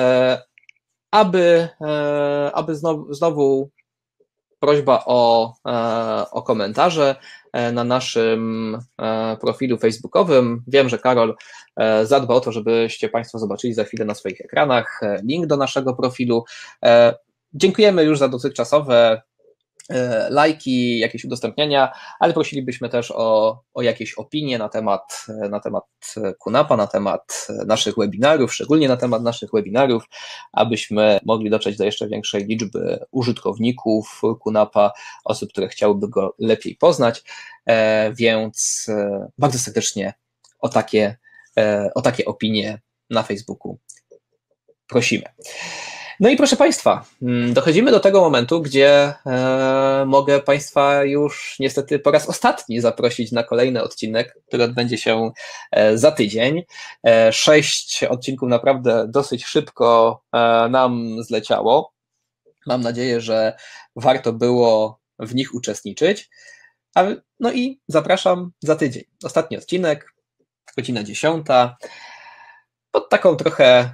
Speaker 1: aby, aby znowu, znowu prośba o, o komentarze na naszym profilu facebookowym. Wiem, że Karol zadba o to, żebyście Państwo zobaczyli za chwilę na swoich ekranach link do naszego profilu. Dziękujemy już za dotychczasowe lajki, jakieś udostępnienia, ale prosilibyśmy też o, o jakieś opinie na temat, na temat QNAP-a, na temat naszych webinarów, szczególnie na temat naszych webinarów, abyśmy mogli dotrzeć do jeszcze większej liczby użytkowników QNAP-a, osób, które chciałyby go lepiej poznać, więc bardzo serdecznie o takie, o takie opinie na Facebooku prosimy. No i proszę Państwa, dochodzimy do tego momentu, gdzie e, mogę Państwa już niestety po raz ostatni zaprosić na kolejny odcinek, który odbędzie się e, za tydzień. E, sześć odcinków naprawdę dosyć szybko e, nam zleciało. Mam nadzieję, że warto było w nich uczestniczyć. No i zapraszam za tydzień. Ostatni odcinek, godzina dziesiąta, pod taką trochę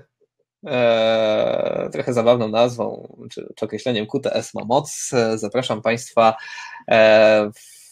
Speaker 1: e, trochę zabawną nazwą, czy, czy określeniem Q T S ma moc. Zapraszam Państwa e,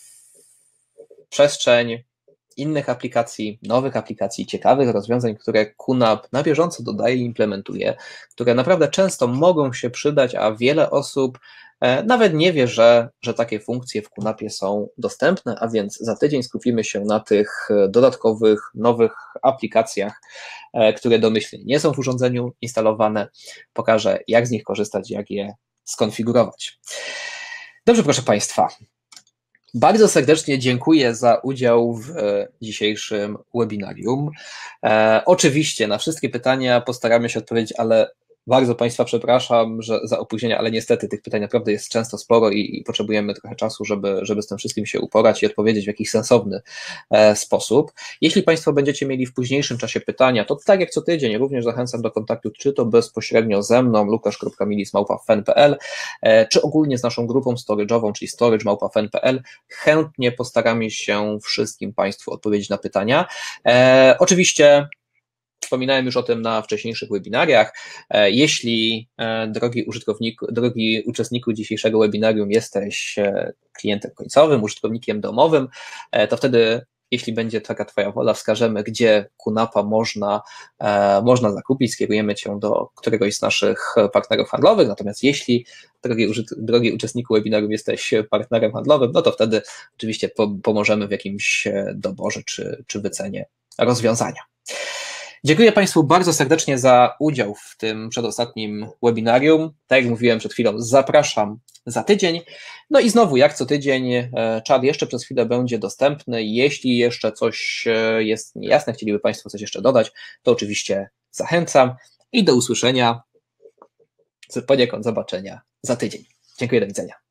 Speaker 1: w przestrzeń innych aplikacji, nowych aplikacji, ciekawych rozwiązań, które Q N A P na bieżąco dodaje i implementuje, które naprawdę często mogą się przydać, a wiele osób nawet nie wie, że, że takie funkcje w Q N A P ie są dostępne, a więc za tydzień skupimy się na tych dodatkowych, nowych aplikacjach, które domyślnie nie są w urządzeniu instalowane. Pokażę, jak z nich korzystać, jak je skonfigurować. Dobrze, proszę Państwa. Bardzo serdecznie dziękuję za udział w dzisiejszym webinarium. E, oczywiście na wszystkie pytania postaramy się odpowiedzieć, ale bardzo Państwa przepraszam że za opóźnienia, ale niestety tych pytań naprawdę jest często sporo i, i potrzebujemy trochę czasu, żeby, żeby z tym wszystkim się uporać i odpowiedzieć w jakiś sensowny e, sposób. Jeśli Państwo będziecie mieli w późniejszym czasie pytania, to tak jak co tydzień również zachęcam do kontaktu, czy to bezpośrednio ze mną, lukasz kropka milis małpa fen kropka p l, e, czy ogólnie z naszą grupą storage'ową, czyli storage małpa fen kropka p l. Chętnie postaramy się wszystkim Państwu odpowiedzieć na pytania. E, oczywiście Wspominałem już o tym na wcześniejszych webinariach. Jeśli, drogi użytkowniku, drogi uczestniku dzisiejszego webinarium, jesteś klientem końcowym, użytkownikiem domowym, to wtedy, jeśli będzie taka Twoja wola, wskażemy, gdzie Q N A P a można, można zakupić, skierujemy Cię do któregoś z naszych partnerów handlowych. Natomiast jeśli, drogi, drogi uczestniku webinarium, jesteś partnerem handlowym, no to wtedy oczywiście pomożemy w jakimś doborze czy, czy wycenie rozwiązania. Dziękuję Państwu bardzo serdecznie za udział w tym przedostatnim webinarium. Tak jak mówiłem przed chwilą, zapraszam za tydzień. No i znowu, jak co tydzień, czat jeszcze przez chwilę będzie dostępny. Jeśli jeszcze coś jest niejasne, chcieliby Państwo coś jeszcze dodać, to oczywiście zachęcam i do usłyszenia, poniekąd zobaczenia za tydzień. Dziękuję, do widzenia.